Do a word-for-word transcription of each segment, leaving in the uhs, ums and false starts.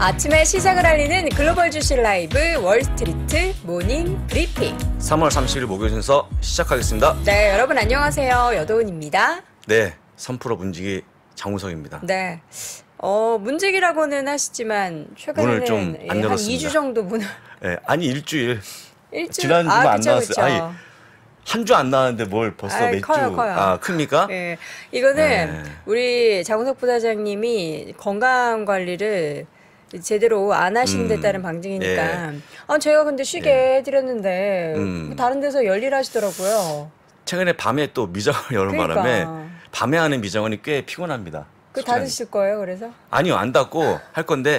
아침에 시작을 알리는 글로벌 주식 라이브 월스트리트 모닝 브리핑. 삼월 삼십일 목요일 순서 시작하겠습니다. 네, 여러분 안녕하세요. 여도은입니다. 네, 삼 퍼센트 문지기 장우석입니다. 네, 어, 문지기라고는 하시지만 최근에는 좀 안 예, 한 열었습니다. 이 주 정도 문을. 네, 아니 일주일. 일주일? 지난주만 아, 안 그쵸, 나왔어요. 그쵸. 아니, 한 주 안 나왔는데 뭘 벌써 아이, 몇 주? 커요, 커요. 아, 큽니까? 예, 이거는 네. 우리 장우석 부사장님이 건강 관리를 제대로 안 하시는 데 음, 따른 방증이니까. 예. 아, 제가 근데 쉬게 예. 해드렸는데 음. 다른 데서 열일하시더라고요. 최근에 밤에 또 미장을 여는 그러니까. 바람에 밤에 하는 미장원이 꽤 피곤합니다. 그 숙장이. 닫으실 거예요, 그래서? 아니요, 안 닫고 할 건데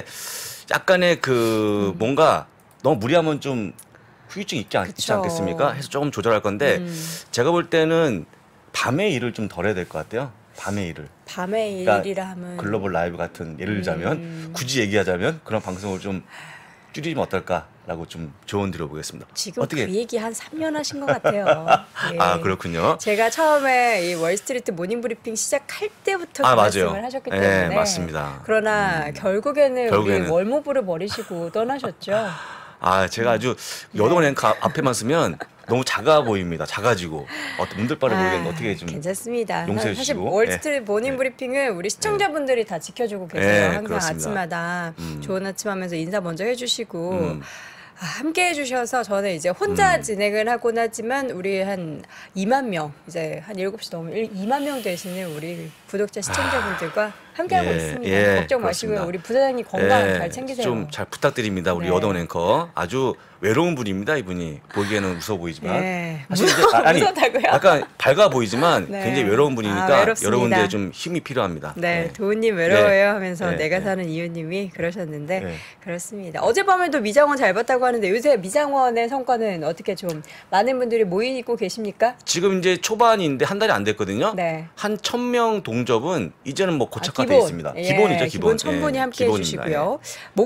약간의 그 음. 뭔가 너무 무리하면 좀 후유증 있지, 않, 있지 그쵸. 않겠습니까? 해서 조금 조절할 건데 음. 제가 볼 때는 밤에 일을 좀 덜 해야 될 것 같아요. 밤에 일을. 밤에 그러니까 일이라 하면 글로벌 라이브 같은 예를 들자면 음. 굳이 얘기하자면 그런 방송을 좀 줄이면 어떨까라고 좀 조언 드려보겠습니다. 지금 어떻게? 그 얘기 한 삼 년 하신 것 같아요. 예. 아 그렇군요. 제가 처음에 이 월스트리트 모닝브리핑 시작할 때부터 아, 그 맞아요. 말씀을 하셨기 네, 때문에 맞습니다. 그러나 음. 결국에는, 결국에는. 우리 월모부를 버리시고 떠나셨죠. 아 제가 아주 네. 여동원 앵커 앞에만 쓰면 너무 작아 보입니다. 작아지고 어떤 문들바를 모르겠는데 어떻게 좀 괜찮습니다. 용서해 사실 주시고. 월스트리트 모닝브리핑은 우리 시청자분들이 다 지켜주고 계세요. 네, 항상 그렇습니다. 아침마다 음. 좋은 아침 하면서 인사 먼저 해주시고 음. 아, 함께 해주셔서 저는 이제 혼자 음. 진행을 하곤 하지만 우리 한 이만 명, 이제 한 일곱 시 넘으면 이만 명 되시는 우리 구독자 시청자분들과 함께하고 예, 있습니다. 예, 걱정 그렇습니다. 마시고요. 우리 부사장님 건강 예, 잘 챙기세요. 좀 잘 부탁드립니다. 우리 네. 여동원 앵커 아주 외로운 분입니다. 이분이 보기에는 웃어 보이지만 네. 사실 이제 무서- 아, 아니, 무섭다고요? 약간 밝아 보이지만 네. 굉장히 외로운 분이니까 아, 외롭습니다. 여러분들의 좀 힘이 필요합니다. 네, 네. 도훈님 외로워요 네. 하면서 네. 내가 네. 사는 이유님이 그러셨는데 네. 그렇습니다. 어젯밤에도 미장원 잘 봤다고 하는데 요새 미장원의 성과는 어떻게 좀 많은 분들이 모이고 계십니까? 지금 이제 초반인데 한 달이 안 됐거든요. 네. 한 천 명 동접은 이제는 뭐 고착화돼 기본. 있습니다. 예, 기본이죠, 기본 기본. 천 분이 예, 함께 기본입니다. 해주시고요.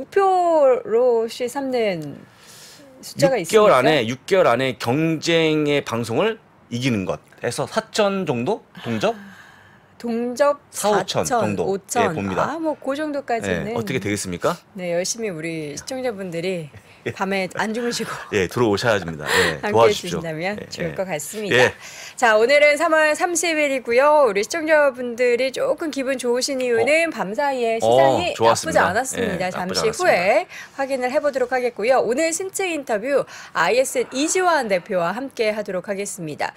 목표로 시 삼는 숫자가 육 있습니까? 개월 안에 육 개월 안에 경쟁의 방송을 이기는 것 해서 사천 정도 동접? 동접 사오천 사천, 정도. 오천. 예, 봅니다. 아, 뭐 그 정도까지는 예, 어떻게 되겠습니까? 네, 열심히 우리 시청자분들이 밤에 안 주무시고 예, 들어오셔야 됩니다. 예, 함께 도와주십시오. 해주신다면 예, 좋을 예. 것 같습니다. 예. 자, 오늘은 삼월 삼십일이고요. 우리 시청자분들이 조금 기분 좋으신 이유는 밤 사이에 시장이 어, 나쁘지 좋았습니다. 않았습니다. 예, 잠시 나쁘지 후에 확인을 해보도록 하겠고요. 오늘 심층 인터뷰 아이에스엔 이지환 대표와 함께 하도록 하겠습니다.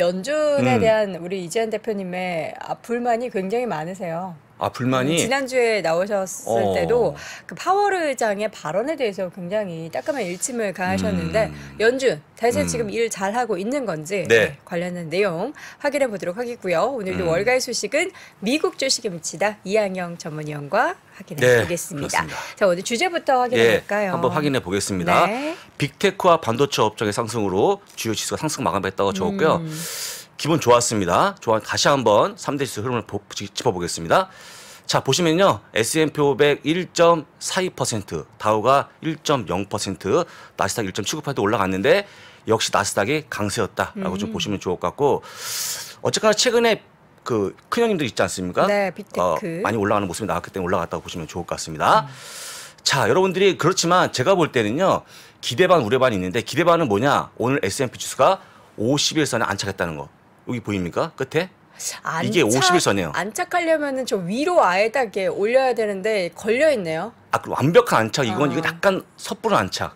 연준에 음. 대한 우리 이지환 대표님의 아, 불만이 굉장히 많으세요. 아, 불만이 지난주에 나오셨을 어. 때도 그 파월 의장의 발언에 대해서 굉장히 따끔한 일침을 가하셨는데 음. 연준 대체 음. 지금 일 잘하고 있는 건지 네. 관련된 내용 확인해 보도록 하겠고요. 오늘도 음. 월가의 소식은 미국 주식에 미치다 이항영 전문위원과 확인해 네, 보겠습니다. 그렇습니다. 자, 오늘 주제부터 확인해 예, 볼까요? 한번 확인해 보겠습니다. 네. 빅테크와 반도체 업종의 상승으로 주요 지수가 상승 마감했다고 적었고요. 음. 기분 좋았습니다. 좋아, 다시 한번 삼 대 지수 흐름을 보, 짚어보겠습니다. 자, 보시면요. 에스 앤 피 오백 일 점 사이 퍼센트, 다우가 일 점 영 퍼센트, 나스닥 일 점 칠구 퍼센트 올라갔는데 역시 나스닥이 강세였다라고 음. 좀 보시면 좋을 것 같고 어쨌거나 최근에 그 큰형님들 있지 않습니까? 네, 빅테크. 어, 많이 올라가는 모습이 나왔기 때문에 올라갔다고 보시면 좋을 것 같습니다. 음. 자, 여러분들이 그렇지만 제가 볼 때는요. 기대 반 우려 반이 있는데 기대 반은 뭐냐? 오늘 에스 앤 피 지수가 오십 일선에 안착했다는 거. 여기 보입니까? 끝에? 이게 안착- 오십 일선이에요. 안착하려면은 저 위로 아예 딱 이렇게 올려야 되는데 걸려 있네요. 아, 그 완벽한 안착 이건 어. 이거 약간 섣부른 안착.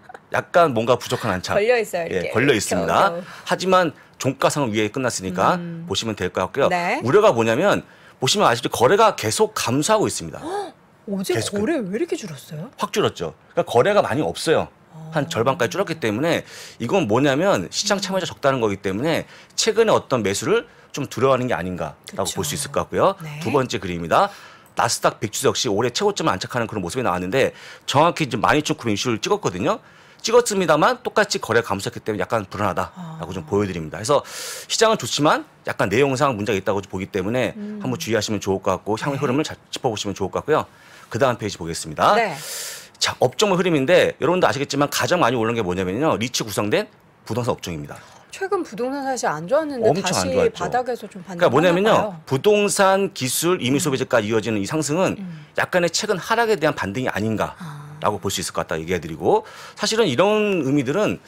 약간 뭔가 부족한 안착. 걸려 있어요. 이렇게. 예, 걸려 있습니다. 겨우. 하지만 종가상은 위에 끝났으니까 음. 보시면 될 것 같고요. 네. 우려가 뭐냐면 보시면 아시죠? 거래가 계속 감소하고 있습니다. 어제 계속 거래 왜 이렇게 줄었어요? 확 줄었죠. 그러니까 거래가 많이 없어요. 한 절반까지 줄었기 때문에 이건 뭐냐면 시장 참여자 적다는 거기 때문에 최근에 어떤 매수를 좀 두려워하는 게 아닌가라고 그쵸. 볼 수 있을 것 같고요. 네. 두 번째 그림입니다. 나스닥 백 지수 역시 올해 최고점을 안착하는 그런 모습이 나왔는데 정확히 이제 만 이천 구백 이슈를 찍었거든요. 찍었습니다만 똑같이 거래 감소했기 때문에 약간 불안하다라고 아. 좀 보여드립니다. 그래서 시장은 좋지만 약간 내용상 문제가 있다고 보기 때문에 음. 한번 주의하시면 좋을 것 같고 향후 네. 흐름을 잘 짚어보시면 좋을 것 같고요. 그 다음 페이지 보겠습니다. 네. 자, 업종 흐름인데 여러분도 아시겠지만 가장 많이 오른 게 뭐냐면요. 리츠 구성된 부동산 업종입니다. 최근 부동산 사실 안 좋았는데 엄청 안 다시 좋았죠. 바닥에서 좀 반등하나 그러니까 뭐냐면요. 봐요. 부동산, 기술, 이미 소비재까지 이어지는 이 상승은 음. 약간의 최근 하락에 대한 반등이 아닌가라고 아. 볼 수 있을 것 같다 얘기해드리고 사실은 이런 의미들은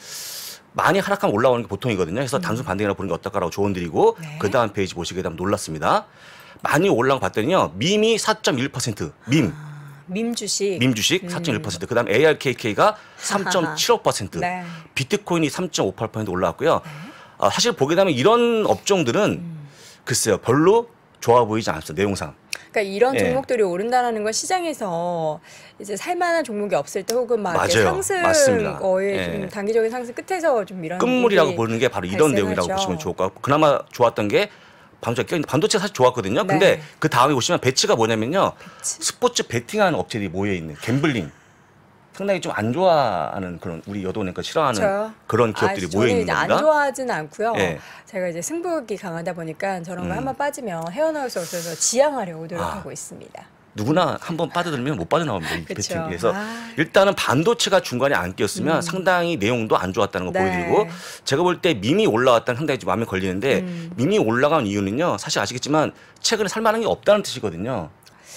많이 하락하면 올라오는 게 보통이거든요. 그래서 음. 단순 반등이라고 보는 게 어떨까라고 조언드리고 네. 그 다음 페이지 보시게 되면 놀랐습니다. 많이 올라온 거 봤더니요. 밈이 사 점 일 퍼센트, 밈. 아, 밈 주식. 밈 주식 음. 사 점 일 퍼센트, 그다음 에이알케이케이가 삼 점 칠오 퍼센트, 네. 비트코인이 삼 점 오팔 퍼센트 올라왔고요. 네. 아, 사실 보게 되면 이런 업종들은 음. 글쎄요 별로 좋아 보이지 않습니다. 내용상. 그러니까 이런 예. 종목들이 오른다라는 건 시장에서 이제 살만한 종목이 없을 때 혹은 막 이렇게 맞아요. 상승 맞습니다. 거의 예. 좀 단기적인 상승 끝에서 좀 이런 끝물이라고 일이 보는 게 바로 이런 발생하죠. 내용이라고 보시면 좋을 것 같고 그나마 좋았던 게 반도체, 반도체 사실 좋았거든요. 네. 근데 그 다음에 보시면 배치가 뭐냐면요. 배치? 스포츠 베팅하는 업체들이 모여 있는 갬블링. 상당히 좀 안 좋아하는 그런 우리 여도니까 싫어하는 그렇죠. 그런 기업들이 아, 모여 저는 있는 이제 겁니다. 안 좋아하진 않고요. 예. 제가 이제 승부욕이 강하다 보니까 저런 거 음. 한번 빠지면 헤어나올 수 없어서 지양하려고 노력하고 아. 있습니다. 누구나 한번 빠져들면 못 빠져나옵니다. 이 그쵸. 배팅. 그래서 아. 일단은 반도체가 중간에 안 끼었으면 음. 상당히 내용도 안 좋았다는 거 네. 보여드리고 제가 볼 때 밈이 올라왔다는 상당히 좀 마음에 걸리는데 음. 밈이 올라간 이유는요. 사실 아시겠지만 최근에 살만한 게 없다는 뜻이거든요.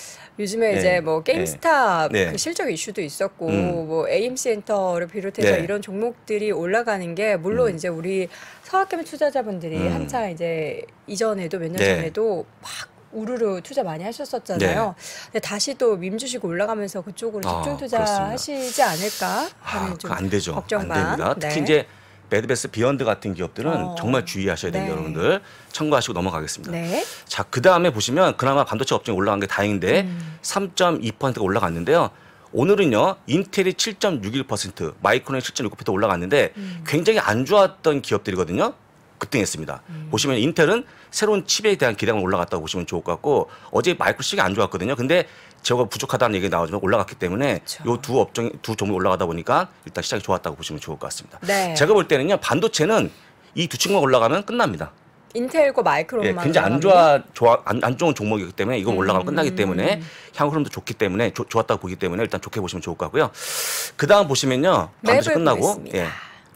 요즘에 네. 이제 뭐 게임스탑 네. 그 실적 이슈도 있었고 음. 뭐 에이엠씨 엔터를 비롯해서 네. 이런 종목들이 올라가는 게 물론 음. 이제 우리 서학개미 투자자분들이 음. 한창 이제 이전에도 몇 년 네. 전에도 막 우르르 투자 많이 하셨었잖아요. 근데 다시 또 밈주식 올라가면서 그쪽으로 아, 집중 그렇습니다. 투자하시지 않을까 하는 아, 좀 그거 안 되죠. 걱정 안 반. 됩니다. 특히 네. 이제 매드베스 비욘드 같은 기업들은 어. 정말 주의하셔야 됩니다. 네. 여러분들 참고하시고 넘어가겠습니다. 네. 자, 그 다음에 보시면 그나마 반도체 업종이 올라간 게 다행인데 음. 삼 점 이 퍼센트가 올라갔는데요. 오늘은요 인텔이 칠 점 육일 퍼센트, 마이크론이 칠 점 육 퍼센트 올라갔는데 음. 굉장히 안 좋았던 기업들이거든요. 급등했습니다. 음. 보시면 인텔은 새로운 칩에 대한 기대감이 올라갔다고 보시면 좋을 것 같고 어제 마이크로식이 안 좋았거든요. 근데 저거 부족하다는 얘기가 나오지만 올라갔기 때문에 그쵸. 요 두 업종 두 종목 올라가다 보니까 일단 시장이 좋았다고 보시면 좋을 것 같습니다. 네. 제가 볼 때는요 반도체는 이 두 친구가 올라가면 끝납니다. 인텔과 예, 마이크론만 굉장히 안 올라가면요? 좋아, 좋아 안, 안 좋은 종목이기 때문에 이거 올라가면 음. 끝나기 때문에 향후 흐름도 좋기 때문에 조, 좋았다고 보기 때문에 일단 좋게 보시면 좋을 것 같고요. 그 다음 보시면요 반도체 맵을 끝나고 보겠습니다. 예,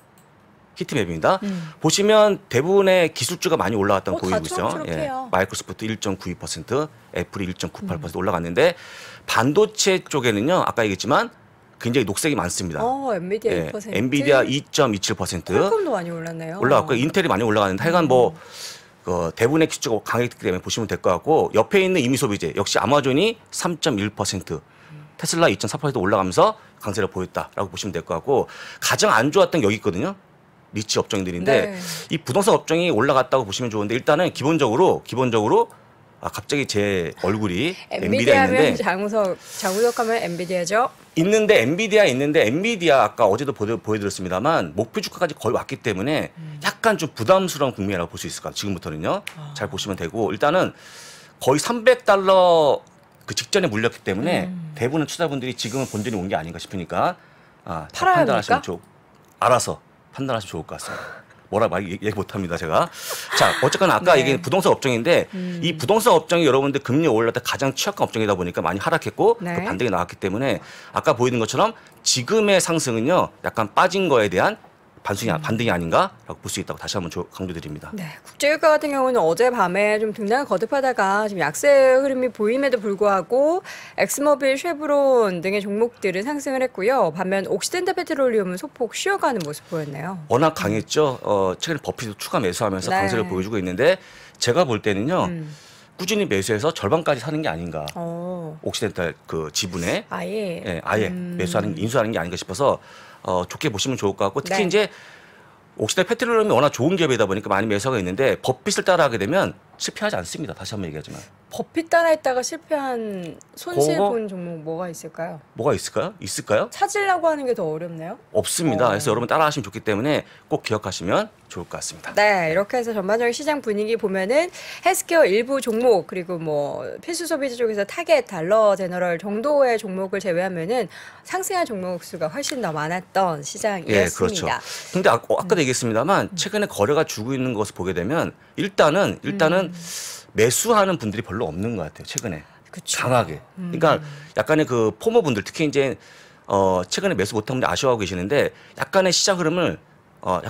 히트맵입니다. 음. 보시면 대부분의 기술주가 많이 올라왔다고 어, 다 보이고 있어요. 초록초록해요. 마이크로소프트 일 점 구이 퍼센트, 애플이 일 점 구팔 퍼센트 음. 올라갔는데 반도체 쪽에는요 아까 얘기했지만 굉장히 녹색이 많습니다. 어, 엔비디아 예, 이 퍼센트. 엔비디아 이 점 이칠 퍼센트 퀄컴도 많이 올랐네요. 올라갔고요. 인텔이 많이 올라가는데 하여간 뭐 그 대부분의 기술주가 강했기 때문에 보시면 될 것 같고 옆에 있는 이미소비재 역시 아마존이 삼 점 일 퍼센트, 테슬라 이 점 사 퍼센트 올라가면서 강세를 보였다라고 보시면 될 것 같고 가장 안 좋았던 게 여기 있거든요. 리치 업종들인데 네. 이 부동산 업종이 올라갔다고 보시면 좋은데 일단은 기본적으로 기본적으로 아 갑자기 제 얼굴이 엔비디아 엔비디아 하면 있는데 장우석, 장우석 하면 엔비디아죠. 있는데 엔비디아 있는데 엔비디아 아까 어제도 보여, 보여드렸습니다만 목표 주가까지 거의 왔기 때문에 약간 좀 부담스러운 국면이라고 볼 수 있을 것 같아요. 지금부터는요. 아. 잘 보시면 되고 일단은 거의 삼백 달러 그 직전에 물렸기 때문에 음. 대부분 투자분들이 지금은 본전이 온 게 아닌가 싶으니까 아, 잘 팔아야 판단하시면 합니까? 좋 알아서 판단하시면 좋을 것 같습니다. 뭐라 말 얘기 못합니다 제가. 자 어쨌거나 아까 네. 얘기한 부동산 업종인데 음. 이 부동산 업종이 여러분들 금리 올랐을 때 가장 취약한 업종이다 보니까 많이 하락했고 네. 그 반등이 나왔기 때문에 아까 보이는 것처럼 지금의 상승은요 약간 빠진 거에 대한 반등이, 음. 반등이 아닌가라고 볼 수 있다고 다시 한번 조- 강조드립니다. 네, 국제유가 같은 경우는 어젯밤에 좀 등락을 거듭하다가 지금 약세 흐름이 보임에도 불구하고 엑스모빌, 쉐브론 등의 종목들은 상승을 했고요. 반면 옥시덴트 페트롤리움은 소폭 쉬어가는 모습 보였네요. 워낙 강했죠. 어, 최근에 버핏도 추가 매수하면서 네. 강세를 보여주고 있는데 제가 볼 때는요 음. 꾸준히 매수해서 절반까지 사는 게 아닌가. 어, 옥시덴탈 그 지분에 아예. 예, 아예 음. 매수하는 인수하는 게 아닌가 싶어서 어, 좋게 보시면 좋을 것 같고 특히 네. 이제 옥시덴 페트롤리움이 워낙 좋은 기업이다 보니까 많이 매수가 있는데 버핏을 따라하게 되면 실패하지 않습니다. 다시 한번 얘기하지만 버핏 따라했다가 실패한 손실 그거? 본 종목 뭐가 있을까요? 뭐가 있을까요? 있을까요? 찾으려고 하는 게 더 어렵네요. 없습니다. 어. 그래서 여러분 따라하시면 좋기 때문에 꼭 기억하시면 좋을 것 같습니다. 네, 이렇게 해서 전반적인 시장 분위기 보면은 헬스케어 일부 종목 그리고 뭐 필수 소비재 쪽에서 타겟, 달러, 제너럴 정도의 종목을 제외하면은 상승한 종목 수가 훨씬 더 많았던 시장이었습니다. 예, 그렇죠. 근데 아, 어, 아까도 얘기했습니다만 최근에 거래가 주고 있는 것을 보게 되면 일단은 일단은 매수하는 분들이 별로 없는 것 같아요. 최근에 그쵸. 강하게. 그러니까 약간의 그 포모 분들 특히 이제 어 최근에 매수 못한 분들 아쉬워하고 계시는데 약간의 시장 흐름을 어 약간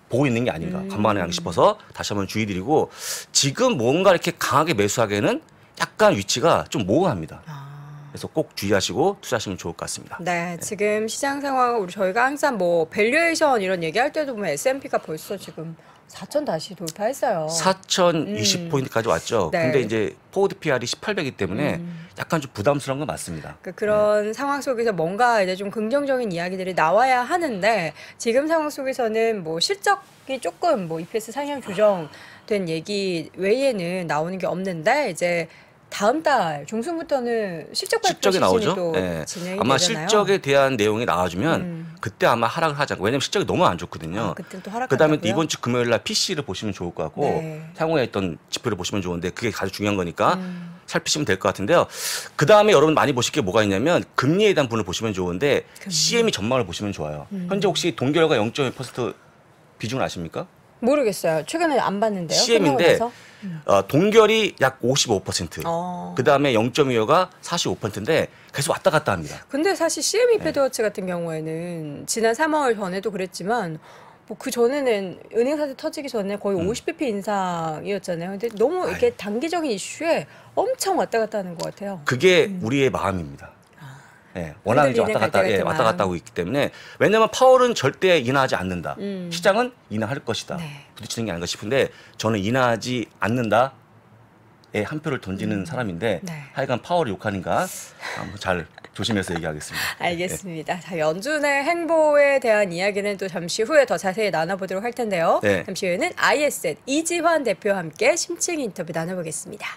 보고 있는 게 아닌가 음. 관망하는 싶어서 다시 한번 주의드리고 지금 뭔가 이렇게 강하게 매수하기에는 약간 위치가 좀 모호합니다. 아. 그래서 꼭 주의하시고 투자하시면 좋을 것 같습니다. 네, 지금 시장 상황 우리 저희가 항상 뭐 밸류에이션 이런 얘기할 때도 보면 에스앤피가 벌써 지금 사천 다시 돌파했어요. 사천이십 포인트까지 왔죠. 네. 근데 이제 포워드 피알이 십팔 배이기 때문에 음. 약간 좀 부담스러운 건 맞습니다. 그 그런 상황 속에서 뭔가 이제 좀 긍정적인 이야기들이 나와야 하는데 지금 상황 속에서는 뭐 실적이 조금 뭐 이피에스 상향 조정된 얘기 외에는 나오는 게 없는데 이제 다음 달 중순부터는 실적 발표 실적이 시즌이 나오죠. 또 예. 진행이 아마 되잖아요. 실적에 대한 내용이 나와주면 음. 그때 아마 하락을 하지 않고 왜냐면 실적이 너무 안 좋거든요. 아, 그때는 또 하락한다고요? 그다음에 또 이번 주 금요일 날 피씨를 보시면 좋을 것 같고 네. 향후에 있던 지표를 보시면 좋은데 그게 가장 중요한 거니까 음. 살피시면 될 것 같은데요. 그다음에 여러분 많이 보실 게 뭐가 있냐면 금리에 대한 부분을 보시면 좋은데 금리. 씨엠이 전망을 보시면 좋아요. 음. 현재 혹시 동결과 영 점 일 퍼센트 비중을 아십니까? 모르겠어요. 최근에 안 봤는데요. 씨엠인데 끝나고 나서? 어, 동결이 약 오십오 퍼센트. 어. 그다음에 영 점 이오가 사십오 퍼센트인데 계속 왔다 갔다 합니다. 근데 사실 씨엠이 패드워치 같은 경우에는 지난 삼월 전에도 그랬지만 뭐 그 전에는 은행 사태 터지기 전에 거의 음. 오십 비피 인상이었잖아요. 근데 너무 이렇게 단기적인 이슈에 엄청 왔다 갔다 하는 것 같아요. 그게 우리의 마음입니다. 예, 워낙 이제 왔다 흔들리는 갔다, 예, 갈대같은 왔다 갔다 마음. 하고 있기 때문에 왜냐하면 파월은 절대 인하하지 않는다. 음. 시장은 인하할 것이다. 네. 부딪히는 게 아닌가 싶은데 저는 인하하지 않는다에 한 표를 던지는 사람인데 네. 하여간 파월이 욕하는가 한번 잘 조심해서 얘기하겠습니다. 알겠습니다. 자, 연준의 행보에 대한 이야기는 또 잠시 후에 더 자세히 나눠보도록 할 텐데요. 네. 잠시 후에는 아이에스엔 이지환 대표와 함께 심층 인터뷰 나눠보겠습니다.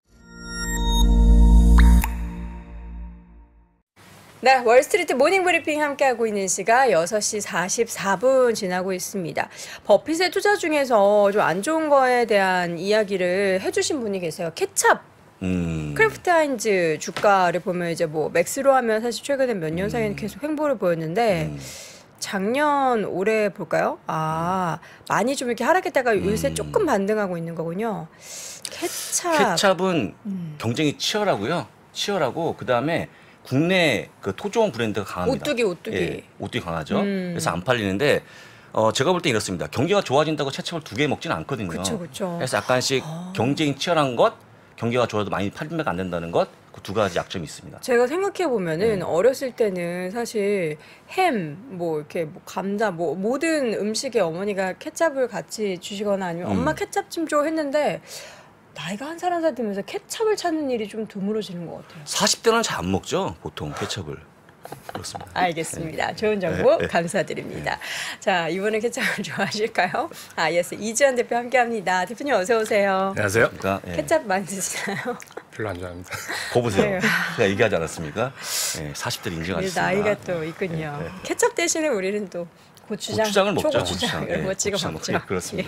네, 월스트리트 모닝 브리핑 함께하고 있는 시각 여섯 시 사십사 분 지나고 있습니다. 버핏의 투자 중에서 좀 안 좋은 거에 대한 이야기를 해주신 분이 계세요. 케찹. 음, 크래프트 하인즈 주가를 보면 이제 뭐 맥스로 하면 사실 최근에 몇 년 사이에는 계속 횡보를 보였는데 음. 작년 올해 볼까요? 아, 많이 좀 이렇게 하락했다가 요새 음. 조금 반등하고 있는 거군요. 케찹. 케찹은 음. 경쟁이 치열하고요. 치열하고 그 다음에 국내 그 토종 브랜드가 강합니다. 오뚜기, 오뚜기. 예, 오뚜기 강하죠. 음. 그래서 안 팔리는데 어, 제가 볼 땐 이렇습니다. 경기가 좋아진다고 채채을 두 개 먹지는 않거든요. 그쵸, 그쵸. 그래서 약간씩 아. 경쟁이 치열한 것, 경기가 좋아도 많이 판매가 안 된다는 것, 그 두 가지 약점이 있습니다. 제가 생각해 보면은 네. 어렸을 때는 사실 햄, 뭐 이렇게 뭐 감자, 뭐 모든 음식에 어머니가 케찹을 같이 주시거나 아니면 음. 엄마 케찹 좀 줘 했는데 나이가 한 살 한 살 들면서 케찹을 찾는 일이 좀 드물어지는 것 같아요. 사십 대는 잘 안 먹죠, 보통 케첩을. 그렇습니다. 알겠습니다. 좋은 정보 네. 감사드립니다. 자, 이번에 케찹을 좋아하실까요? 아, 예스. 이지환 대표 함께합니다. 대표님 어서 오세요. 안녕하세요. 그러니까 예. 케찹 많이 드시나요? 별로 안 좋아합니다. 거 보세요. 네. 제가 얘기하지 않았습니까? 예, 사십 대를 인정하셨습니다. 나이가 또 있군요. 네, 네. 케찹 대신에 우리는 또 고추장, 고추장을 먹죠. 초고추장 이런 예, 거 찍어 고추장 먹죠. 먹죠. 그렇습니다.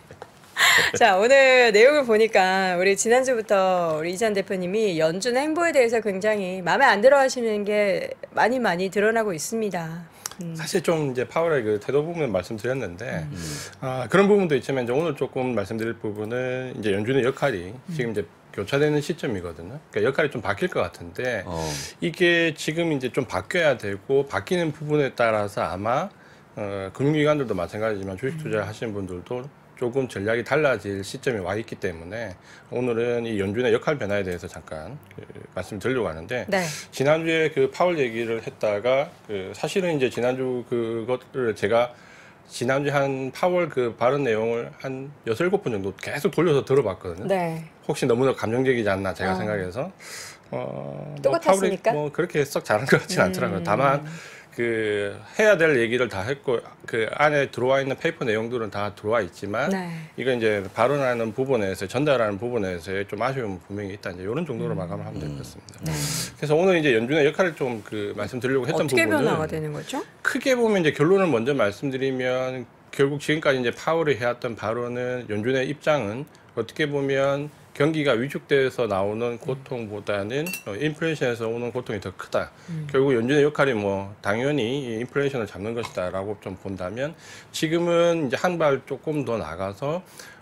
자, 오늘 내용을 보니까 우리 지난주부터 우리 이지환 대표님이 연준 행보에 대해서 굉장히 마음에 안 들어 하시는 게 많이 많이 드러나고 있습니다. 음. 사실 좀 이제 파월의 그 태도 부분을 말씀드렸는데 음. 아, 그런 부분도 있지만 이제 오늘 조금 말씀드릴 부분은 이제 연준의 역할이 지금 이제 교차되는 시점이거든요. 그러니까 역할이 좀 바뀔 것 같은데 어, 이게 지금 이제 좀 바뀌어야 되고 바뀌는 부분에 따라서 아마 어, 금융기관들도 마찬가지지만 주식 투자 하시는 분들도 조금 전략이 달라질 시점이 와 있기 때문에 오늘은 이 연준의 역할 변화에 대해서 잠깐 그 말씀드리려고 하는데 네. 지난주에 그 파월 얘기를 했다가 그 사실은 이제 지난주 그것을 제가 지난주에 한 파월 그 발언 내용을 한 여섯 일곱 번 정도 계속 돌려서 들어봤거든요. 네. 혹시 너무나 감정적이지 않나 제가 어. 생각해서 어, 똑같았습니까? 파월이 뭐 그렇게 썩 잘한 것 같지는 않더라고요. 음. 다만 그 해야 될 얘기를 다 했고 그 안에 들어와 있는 페이퍼 내용들은 다 들어와 있지만 네. 이거 이제 발언하는 부분에서 전달하는 부분에서 좀 아쉬움은 분명히 있다. 이제 이런 정도로 마감을 하면 될 것 같습니다. 네. 그래서 오늘 이제 연준의 역할을 좀 그 말씀드리려고 했던 어떻게 부분은 변화가 되는 거죠? 크게 보면 이제 결론을 먼저 말씀드리면 결국 지금까지 이제 파월이 해왔던 발언은 연준의 입장은 어떻게 보면 경기가 위축돼서 나오는 고통보다는 어, 인플레이션에서 오는 고통이 더 크다. 음. 결국 연준의 역할이 뭐 당연히 이 인플레이션을 잡는 것이다라고 좀 본다면 지금은 이제 한 발 조금 더 나가서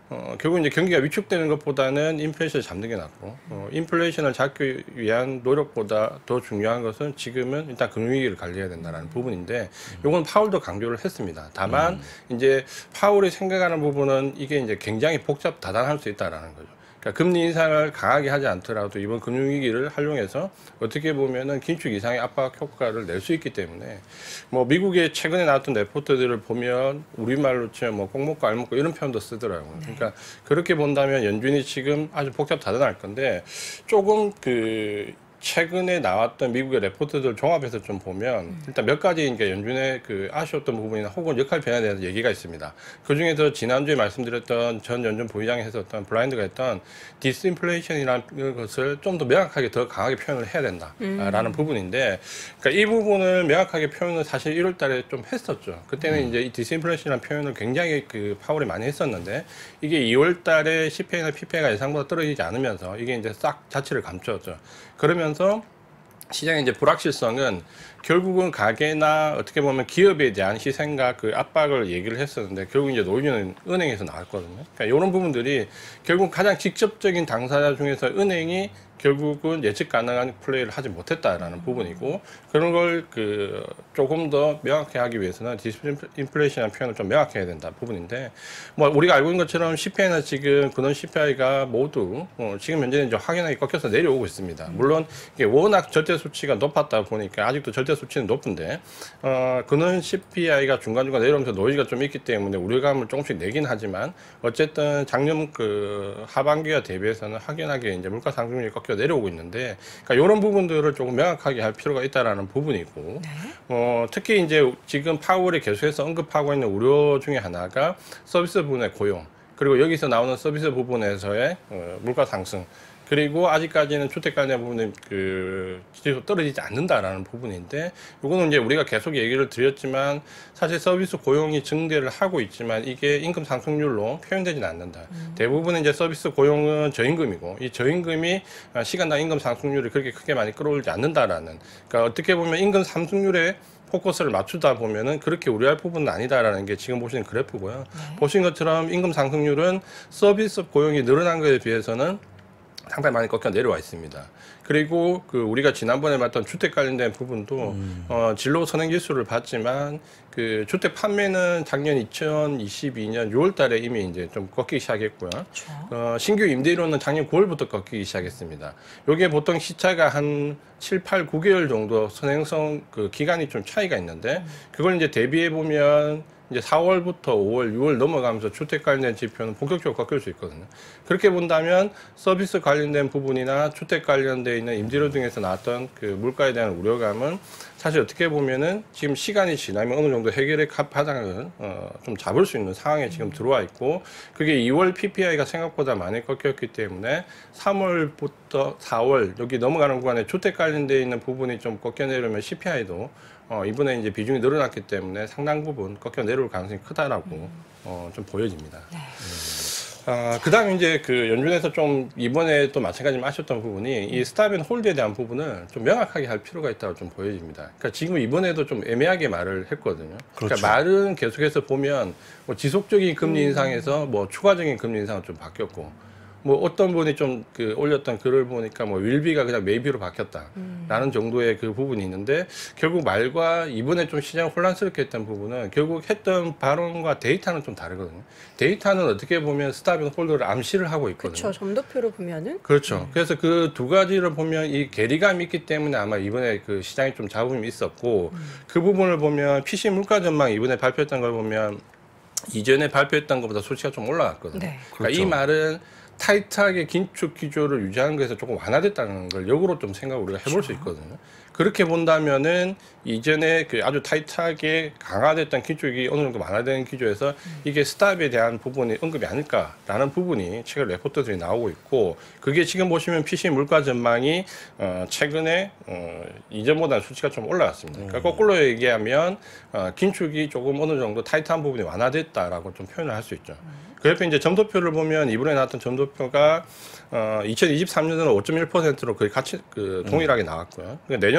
어, 결국 이제 경기가 위축되는 것보다는 인플레이션을 잡는 게 낫고, 어, 인플레이션을 잡기 위한 노력보다 더 중요한 것은 지금은 일단 금융위기를 관리해야 된다는 부분인데, 요건 파월도 강조를 했습니다. 다만, 음. 이제 파월이 생각하는 부분은 이게 이제 굉장히 복잡 다단할 수 있다라는 거죠. 그러니까 금리 인상을 강하게 하지 않더라도 이번 금융위기를 활용해서 어떻게 보면은 긴축 이상의 압박 효과를 낼 수 있기 때문에 뭐 미국의 최근에 나왔던 레포트들을 보면 우리말로 치면 뭐 꼭 먹고 알 먹고 이런 표현도 쓰더라고요. 네. 그러니까 그렇게 본다면 연준이 지금 아주 복잡 다단할 건데 조금 그 최근에 나왔던 미국의 레포트들 종합해서 좀 보면 일단 몇 가지 이제 연준의 그 아쉬웠던 부분이나 혹은 역할 변화에 대해서 얘기가 있습니다. 그 중에서 지난주에 말씀드렸던 전 연준 부의장이 했었던 블라인드가 했던 디스인플레이션이라는 것을 좀 더 명확하게 더 강하게 표현을 해야 된다라는 음. 부분인데, 그러니까 이 부분을 명확하게 표현을 사실 일월 달에 좀 했었죠. 그때는 음. 이제 이 디스인플레이션이라는 표현을 굉장히 그 파월이 많이 했었는데 이게 이월 달에 씨피아이나 피피아이가 예상보다 떨어지지 않으면서 이게 이제 싹 자취를 감췄죠. 그러면서 시장의 이제 불확실성은 결국은 가계나 어떻게 보면 기업에 대한 희생과 그 압박을 얘기를 했었는데 결국 이제 노이즈는 은행에서 나왔거든요. 그러니까 이런 부분들이 결국 가장 직접적인 당사자 중에서 은행이 결국은 예측 가능한 플레이를 하지 못했다라는 부분이고, 그런 걸 그 조금 더 명확히 하기 위해서는 디스인플레이션이라는 표현을 좀 명확히 해야 된다 부분인데, 뭐 우리가 알고 있는 것처럼 씨피아이나 지금 근원 씨피아이가 모두 어 지금 현재는 이제 확연하게 꺾여서 내려오고 있습니다. 물론 이게 워낙 절대 수치가 높았다 보니까 아직도 절대 수치는 높은데 어 근원 씨피아이가 중간중간 내려오면서 노이즈가 좀 있기 때문에 우려감을 조금씩 내긴 하지만 어쨌든 작년 그 하반기와 대비해서는 확연하게 이제 물가 상승률이 꺾여 내려오고 있는데, 그러니까 이런 부분들을 조금 명확하게 할 필요가 있다라는 부분이고, 네. 어, 특히 이제 지금 파월이 계속해서 언급하고 있는 우려 중에 하나가 서비스 부분의 고용, 그리고 여기서 나오는 서비스 부분에서의 어, 물가 상승, 그리고 아직까지는 주택 관련 부분은 그 지지도 떨어지지 않는다라는 부분인데, 이거는 이제 우리가 계속 얘기를 드렸지만 사실 서비스 고용이 증대를 하고 있지만 이게 임금 상승률로 표현되지는 않는다. 음. 대부분 이제 서비스 고용은 저임금이고 이 저임금이 시간당 임금 상승률을 그렇게 크게 많이 끌어올리지 않는다라는. 그러니까 어떻게 보면 임금 상승률에 포커스를 맞추다 보면은 그렇게 우려할 부분은 아니다라는 게 지금 보시는 그래프고요. 네. 보신 것처럼 임금 상승률은 서비스 고용이 늘어난 것에 비해서는 상당히 많이 꺾여 내려와 있습니다. 그리고 그 우리가 지난번에 봤던 주택 관련된 부분도 음. 어, 진로 선행 지수를 봤지만 그 주택 판매는 작년 이천이십이 년 유월 달에 이미 이제 좀 꺾이기 시작했고요. 그렇죠. 어, 신규 임대료는 작년 구월부터 꺾이기 시작했습니다. 요게 보통 시차가 한 칠, 팔, 구 개월 정도 선행성 그 기간이 좀 차이가 있는데 그걸 이제 대비해 보면 이제 사월부터 오월, 유월 넘어가면서 주택 관련된 지표는 본격적으로 꺾일 수 있거든요. 그렇게 본다면 서비스 관련된 부분이나 주택 관련돼 있는 임대료 등에서 나왔던 그 물가에 대한 우려감은 사실 어떻게 보면은 지금 시간이 지나면 어느 정도 해결의 파장을 어, 좀 잡을 수 있는 상황에 지금 들어와 있고, 그게 이월 피피아이가 생각보다 많이 꺾였기 때문에 삼월부터 사월 여기 넘어가는 구간에 주택 관련돼 있는 부분이 좀 꺾여 내려면 씨피아이도 어, 이번에 이제 비중이 늘어났기 때문에 상당 부분 꺾여 내려올 가능성이 크다라고 음. 어, 좀 보여집니다. 네. 아, 그 다음에 이제 그 연준에서 좀 이번에 또 마찬가지로 아셨던 부분이 이 스탑 앤 홀드에 대한 부분을 좀 명확하게 할 필요가 있다고 좀 보여집니다. 그러니까 지금 이번에도 좀 애매하게 말을 했거든요. 그렇죠. 그러니까 말은 계속해서 보면 뭐 지속적인 금리 인상에서 뭐 추가적인 금리 인상은 좀 바뀌었고, 뭐 어떤 분이 좀 그 올렸던 글을 보니까 뭐 윌비가 그냥 메이비로 바뀌었다라는 음. 정도의 그 부분이 있는데, 결국 말과 이번에 좀 시장을 혼란스럽게 했던 부분은 결국 했던 발언과 데이터는 좀 다르거든요. 데이터는 어떻게 보면 스탑 앤 홀드를 암시를 하고 있거든요. 그렇죠. 점도표로 보면은. 그렇죠. 음. 그래서 그 두 가지를 보면 이 괴리감이 있기 때문에 아마 이번에 그 시장이 좀 잡음이 있었고, 음. 그 부분을 보면 피씨 물가 전망 이번에 발표했던 걸 보면 이전에 발표했던 것보다 수치가 좀 올라갔거든요. 네. 그러니까 그렇죠. 이 말은 타이트하게 긴축 기조를 유지하는 것에서 조금 완화됐다는 걸 역으로 좀 생각을 우리가 해볼 그렇죠. 수 있거든요. 그렇게 본다면은 이전에 그 아주 타이트하게 강화됐던 기조가 어느 정도 완화된 기조에서 음. 이게 스탑에 대한 부분이 언급이 아닐까라는 부분이 최근 레포트들이 나오고 있고, 그게 지금 보시면 피씨 물가 전망이 어 최근에 어 이전보다는 수치가 좀 올라왔습니다. 그러니까 거꾸로 얘기하면 어 긴축이 조금 어느 정도 타이트한 부분이 완화됐다라고 좀 표현을 할 수 있죠. 음. 그 옆에 이제 점도표를 보면 이번에 나왔던 점도표가 어 이천이십삼 년도는 오 점 일 퍼센트로 거의 같이 그 동일하게 나왔고요. 그러니까 내년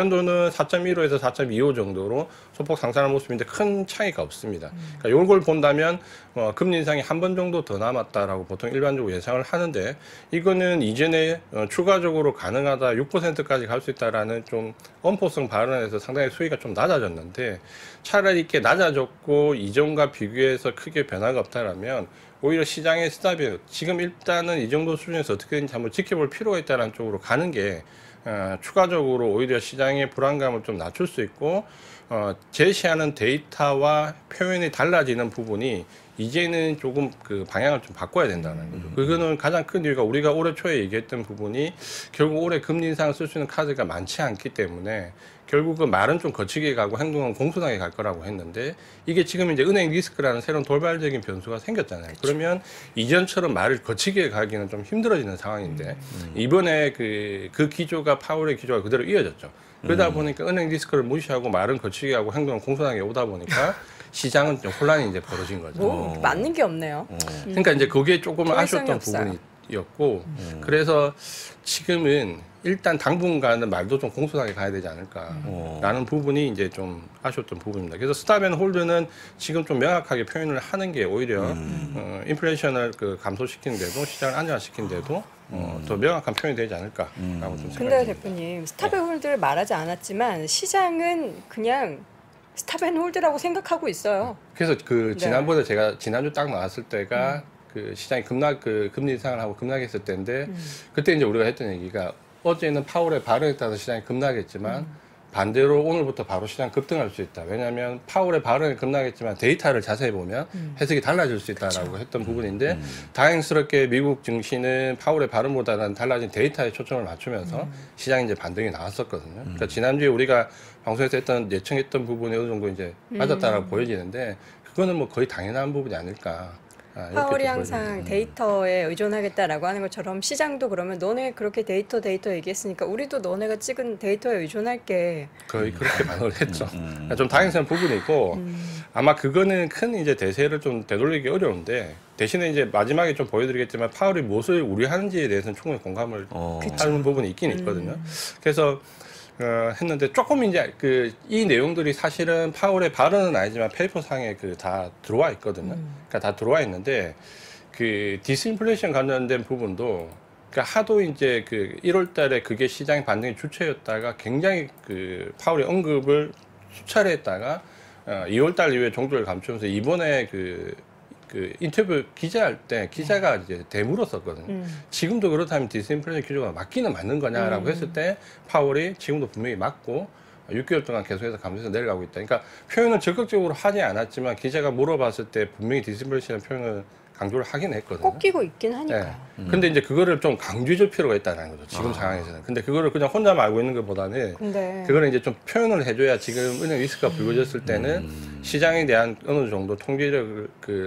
일반도는 사 점 일오에서 사 점 이오 정도로 소폭 상승하는 모습인데 큰 차이가 없습니다. 그러니까 이걸 본다면 어, 금리 인상이 한 번 정도 더 남았다라고 보통 일반적으로 예상을 하는데 이거는 이전에 어, 추가적으로 가능하다 육 퍼센트까지 갈 수 있다라는 좀 엄포성 발언에서 상당히 수위가 좀 낮아졌는데 차라리 이렇게 낮아졌고 이전과 비교해서 크게 변화가 없다라면 오히려 시장의 스탑이 지금 일단은 이 정도 수준에서 어떻게든지 한번 지켜볼 필요가 있다는 쪽으로 가는 게 어, 추가적으로 오히려 시장의 불안감을 좀 낮출 수 있고 어, 제시하는 데이터와 표현이 달라지는 부분이 이제는 조금 그 방향을 좀 바꿔야 된다는 거죠. 그거는 가장 큰 이유가 우리가 올해 초에 얘기했던 부분이 결국 올해 금리 인상을 쓸 수 있는 카드가 많지 않기 때문에 결국은 말은 좀 거치게 가고 행동은 공손하게 갈 거라고 했는데 이게 지금 이제 은행 리스크라는 새로운 돌발적인 변수가 생겼잖아요. 그렇죠. 그러면 이전처럼 말을 거치게 가기는 좀 힘들어지는 상황인데 음. 이번에 그, 그 기조가 파월의 기조가 그대로 이어졌죠. 그러다 음. 보니까 은행 리스크를 무시하고 말은 거치게 하고 행동은 공손하게 오다 보니까 시장은 좀 혼란이 이제 벌어진 거죠. 뭐 어. 맞는 게 없네요. 어. 음. 그러니까 이제 그게 조금 아쉬웠던 없어요. 부분이었고 음. 그래서 지금은 일단 당분간은 말도 좀 공손하게 가야 되지 않을까라는 음. 부분이 이제 좀 아쉬웠던 부분입니다. 그래서 스탑앤홀드는 지금 좀 명확하게 표현을 하는 게 오히려 음. 어, 인플레이션을 그 감소시키는데도 시장을 안정화시키는데도 음. 어, 더 명확한 표현이 되지 않을까라고 음. 좀 생각합니다. 근데 대표님 스탑앤홀드를 말하지 않았지만 시장은 그냥 스탑앤홀드라고 생각하고 있어요. 그래서 그 네. 지난번에 제가 지난주 딱 나왔을 때가 음. 그 시장이 급락 그 금리 인상을 하고 급락했을 때인데 음. 그때 이제 우리가 했던 얘기가 어제는 파월의 발언에 따라서 시장이 급락했지만 음. 반대로 오늘부터 바로 시장 급등할 수 있다. 왜냐하면 파월의 발언이 급락했지만 데이터를 자세히 보면 음. 해석이 달라질 수 있다라고 그쵸. 했던 부분인데 음. 다행스럽게 미국 증시는 파월의 발언보다는 달라진 데이터에 초점을 맞추면서 음. 시장이 이제 반등이 나왔었거든요. 음. 그러니까 지난주에 우리가 방송에서 했던 예청했던 부분이 어느 정도 이제 맞았다라고 음. 보여지는데 그거는 뭐 거의 당연한 부분이 아닐까. 아, 파월이 항상 데이터에 의존하겠다라고 하는 것처럼 시장도 그러면 너네 그렇게 데이터 데이터 얘기했으니까 우리도 너네가 찍은 데이터에 의존할게. 거의 그렇게 반응을 했죠. 음. 좀 다행스러운 부분이고 음. 아마 그거는 큰 이제 대세를 좀 되돌리기 어려운데 대신에 이제 마지막에 좀 보여드리겠지만 파월이 무엇을 우려하는지에 대해서는 충분히 공감을 어. 하는 부분이 있긴 있거든요. 음. 그래서 어, 했는데 조금 이제 그 이 내용들이 사실은 파월의 발언은 아니지만 페이퍼 상에 그 다 들어와 있거든요. 음. 그러니까 다 들어와 있는데 그 디스인플레이션 관련된 부분도 그러니까 하도 이제 그 일월 달에 그게 시장의 반등의 주체였다가 굉장히 그 파월의 언급을 수차례 했다가 어, 이월 달 이후에 종조를 감추면서 이번에 그 그 인터뷰 기자할 때 기자가 이제 대물었었거든요. 음. 지금도 그렇다면 디스인플레이션 기조가 맞기는 맞는 거냐라고 음. 했을 때 파월이 지금도 분명히 맞고 육 개월 동안 계속해서 감소해서 내려가고 있다. 그러니까 표현을 적극적으로 하지 않았지만 기자가 물어봤을 때 분명히 디스인플레이션 표현을 강조를 하긴 했거든요. 꺾이고 있긴 하니까. 네. 음. 근데 이제 그거를 좀 강조해줄 필요가 있다는 거죠. 지금 아. 상황에서는. 근데 그거를 그냥 혼자만 알고 있는 것보다는 근데. 그거는 이제 좀 표현을 해줘야 지금 은행 리스크가 불거졌을 때는 음. 시장에 대한 어느 정도 통제력을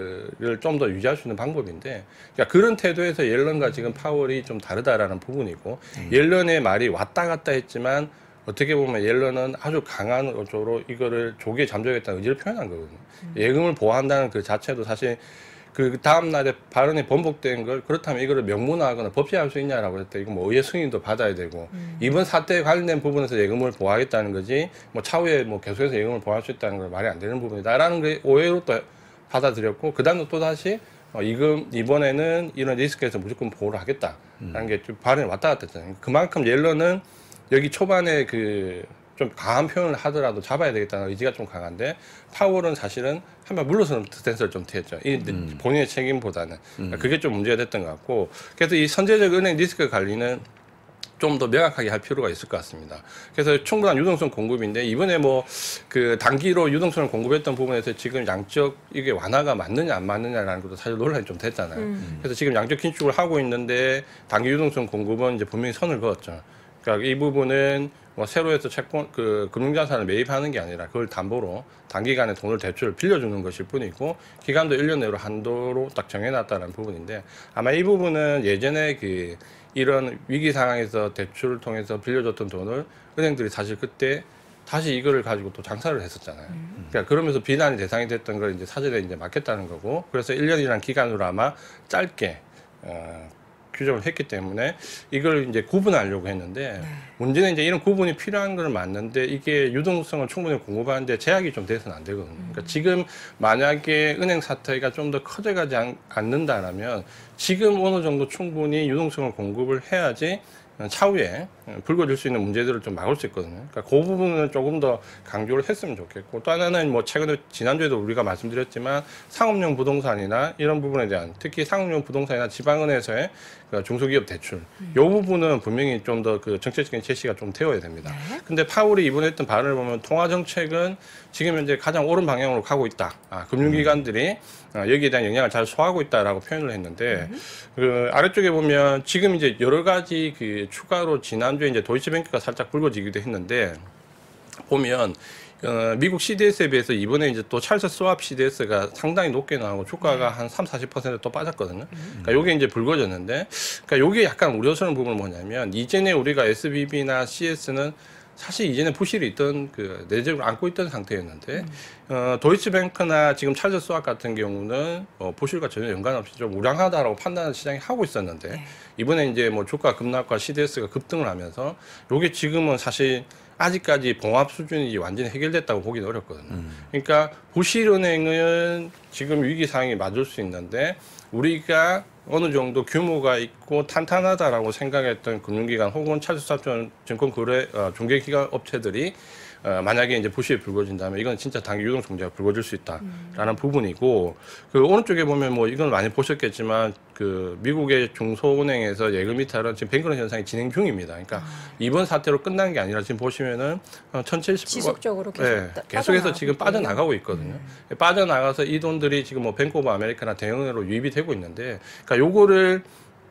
좀 더 유지할 수 있는 방법인데 그러니까 그런 태도에서 옐런과 지금 파월이 좀 다르다라는 부분이고 음. 옐런의 말이 왔다 갔다 했지만 어떻게 보면 옐런은 아주 강한 어조로 이거를 조기에 잠적했다는 의지를 표현한 거거든요. 음. 예금을 보호한다는 그 자체도 사실 그 다음날에 발언이 번복된 걸 그렇다면 이거를 명문화하거나 법제할 수 있냐라고 했을 때 이거 뭐 의회 승인도 받아야 되고 음. 이번 사태에 관련된 부분에서 예금을 보호하겠다는 거지 뭐 차후에 뭐 계속해서 예금을 보호할 수 있다는 건 말이 안 되는 부분이다라는 게 오해로 또 받아들였고 그 다음에 또 다시 어, 이금 이번에는 이런 리스크에서 무조건 보호를 하겠다라는 음. 게 좀 발언이 왔다 갔다 했잖아요. 그만큼 옐런은 여기 초반에 그 좀 강한 표현을 하더라도 잡아야 되겠다는 의지가 좀 강한데 파월은 사실은 한번 물러서는 스탠스를 좀 취했죠. 이 음. 본인의 책임보다는 그러니까 그게 좀 문제가 됐던 것 같고 그래서 이 선제적 은행 리스크 관리는 좀 더 명확하게 할 필요가 있을 것 같습니다. 그래서 충분한 유동성 공급인데 이번에 뭐 그 단기로 유동성을 공급했던 부분에서 지금 양적 이게 완화가 맞느냐 안 맞느냐라는 것도 사실 논란이 좀 됐잖아요. 음. 그래서 지금 양적 긴축을 하고 있는데 단기 유동성 공급은 이제 분명히 선을 그었죠. 그러니까 이 부분은 뭐 새로 해서 채권 그 금융자산을 매입하는 게 아니라 그걸 담보로 단기간에 돈을 대출을 빌려주는 것일 뿐이고 기간도 일 년 내로 한도로 딱 정해놨다는 부분인데 아마 이 부분은 예전에 그 이런 위기 상황에서 대출을 통해서 빌려줬던 돈을 은행들이 사실 그때 다시 이거를 가지고 또 장사를 했었잖아요. 음. 그러니까 그러면서 비난의 대상이 됐던 걸 이제 사전에 이제 막겠다는 거고 그래서 일 년이라는 기간으로 아마 짧게 어, 규정을 했기 때문에 이걸 이제 구분하려고 했는데 네. 문제는 이제 이런 구분이 필요한 건 맞는데 이게 유동성을 충분히 공급하는데 제약이 좀 돼서는 안 되거든요. 그러니까 지금 만약에 은행 사태가 좀 더 커져가지 않, 않는다라면 지금 어느 정도 충분히 유동성을 공급을 해야지 차후에 불거질 수 있는 문제들을 좀 막을 수 있거든요. 그러니까 그 부분은 조금 더 강조를 했으면 좋겠고 또 하나는 뭐 최근에 지난주에도 우리가 말씀드렸지만 상업용 부동산이나 이런 부분에 대한 특히 상업용 부동산이나 지방은행에서의 그 중소기업 대출 이 부분은 분명히 좀 더 그 정책적인 제시가 좀 되어야 됩니다. 네. 근데 파월이 이번에 했던 발언을 보면 통화 정책은 지금 현재 가장 옳은 방향으로 가고 있다. 아, 금융기관들이 어, 여기에 대한 영향을 잘 소화하고 있다라고 표현을 했는데 그 아래쪽에 보면 지금 이제 여러 가지 그 추가로 지난주에 이제 도이치뱅크가 살짝 불거지기도 했는데 보면 어, 미국 씨디에스에 비해서 이번에 이제 또 찰스 스왑 씨디에스가 상당히 높게 나오고 주가가 한 삼, 사십 퍼센트 또 빠졌거든요. 그러니까 요게 이제 불거졌는데, 그러니까 요게 약간 우려스러운 부분은 뭐냐면, 이전에 우리가 에스비비나 씨에스는 사실 이전에 부실이 있던 그 내재를 안고 있던 상태였는데, 음. 어, 도이치뱅크나 지금 찰스 스왑 같은 경우는 어, 부실과 전혀 연관없이 좀 우량하다라고 판단을 시장이 하고 있었는데, 네. 이번에 이제 뭐 주가 급락과 씨디에스가 급등을 하면서, 요게 지금은 사실 아직까지 봉합 수준이 완전히 해결됐다고 보기는 어렵거든요. 음. 그러니까 부실은행은 지금 위기 상황이 맞을 수 있는데 우리가 어느 정도 규모가 있고 탄탄하다라고 생각했던 금융기관 혹은 찰스스왑 증권 거래 어, 중개기관 업체들이 어, 만약에 이제 부실이 불거진다면 이건 진짜 단기 유동성 문제가 불거질 수 있다라는 음. 부분이고 그 오른쪽에 보면 뭐 이건 많이 보셨겠지만 그 미국의 중소은행에서 예금 이탈은 지금 뱅크런 현상이 진행 중입니다. 그러니까 아. 이번 사태로 끝난 게 아니라 지금 보시면은 천칠십 지속적으로 계속 네, 계속해서 지금 빠져나가고 있거든요. 음. 빠져나가서 이 돈들이 지금 뭐 뱅크 오브 아메리카나 대형으로 유입이 되고 있는데 그러니까 요거를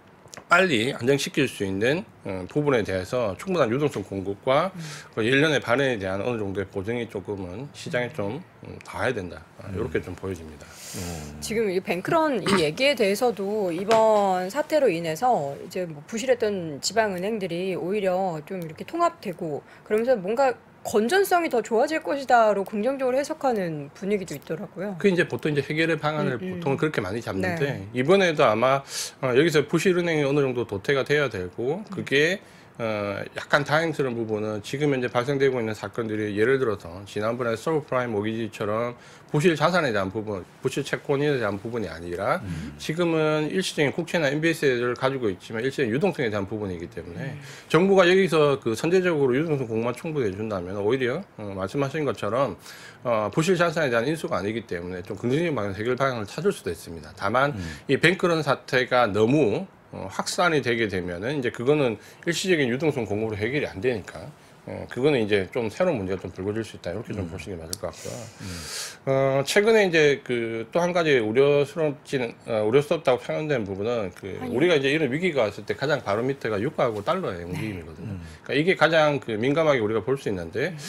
빨리 안정시킬 수 있는 어, 부분에 대해서 충분한 유동성 공급과 음. 그 일련의 반응에 대한 어느 정도의 보증이 조금은 시장에 좀 음, 닿아야 된다. 음. 이렇게 좀 보여집니다. 음. 지금 이 뱅크런 이 얘기에 대해서도 이번 사태로 인해서 이제 뭐 부실했던 지방은행들이 오히려 좀 이렇게 통합되고 그러면서 뭔가 건전성이 더 좋아질 것이다로 긍정적으로 해석하는 분위기도 있더라고요. 그 이제 보통 이제 해결의 방안을 음, 음. 보통 그렇게 많이 잡는데 네. 이번에도 아마 어, 여기서 부실은행이 어느 정도 도태가 돼야 되고 그게 어, 약간 다행스러운 부분은 지금 현재 발생되고 있는 사건들이 예를 들어서 지난번에 서브프라임 모기지처럼 부실 자산에 대한 부분, 부실 채권에 대한 부분이 아니라 음. 지금은 일시적인 국채나 엠비에스를 가지고 있지만 일시적인 유동성에 대한 부분이기 때문에 음. 정부가 여기서 그 선제적으로 유동성 공급만 충분히 해준다면 오히려 어, 말씀하신 것처럼 어, 부실 자산에 대한 인수가 아니기 때문에 좀 긍정적인 방향 해결 방향을 찾을 수도 있습니다. 다만 음. 이 뱅크런 사태가 너무 어, 확산이 되게 되면은 이제 그거는 일시적인 유동성 공급으로 해결이 안 되니까 어, 그거는 이제 좀 새로운 문제가 좀 불거질 수 있다 이렇게 좀 음. 보시는 게 맞을 것 같고요. 음. 어, 최근에 이제 그 또 한 가지 우려스럽지는 어, 우려스럽다고 표현된 부분은 그 아니요. 우리가 이제 이런 위기가 왔을 때 가장 바로미터가 유가하고 달러의 움직임이거든요. 음. 그러니까 이게 가장 그 민감하게 우리가 볼 수 있는데 음.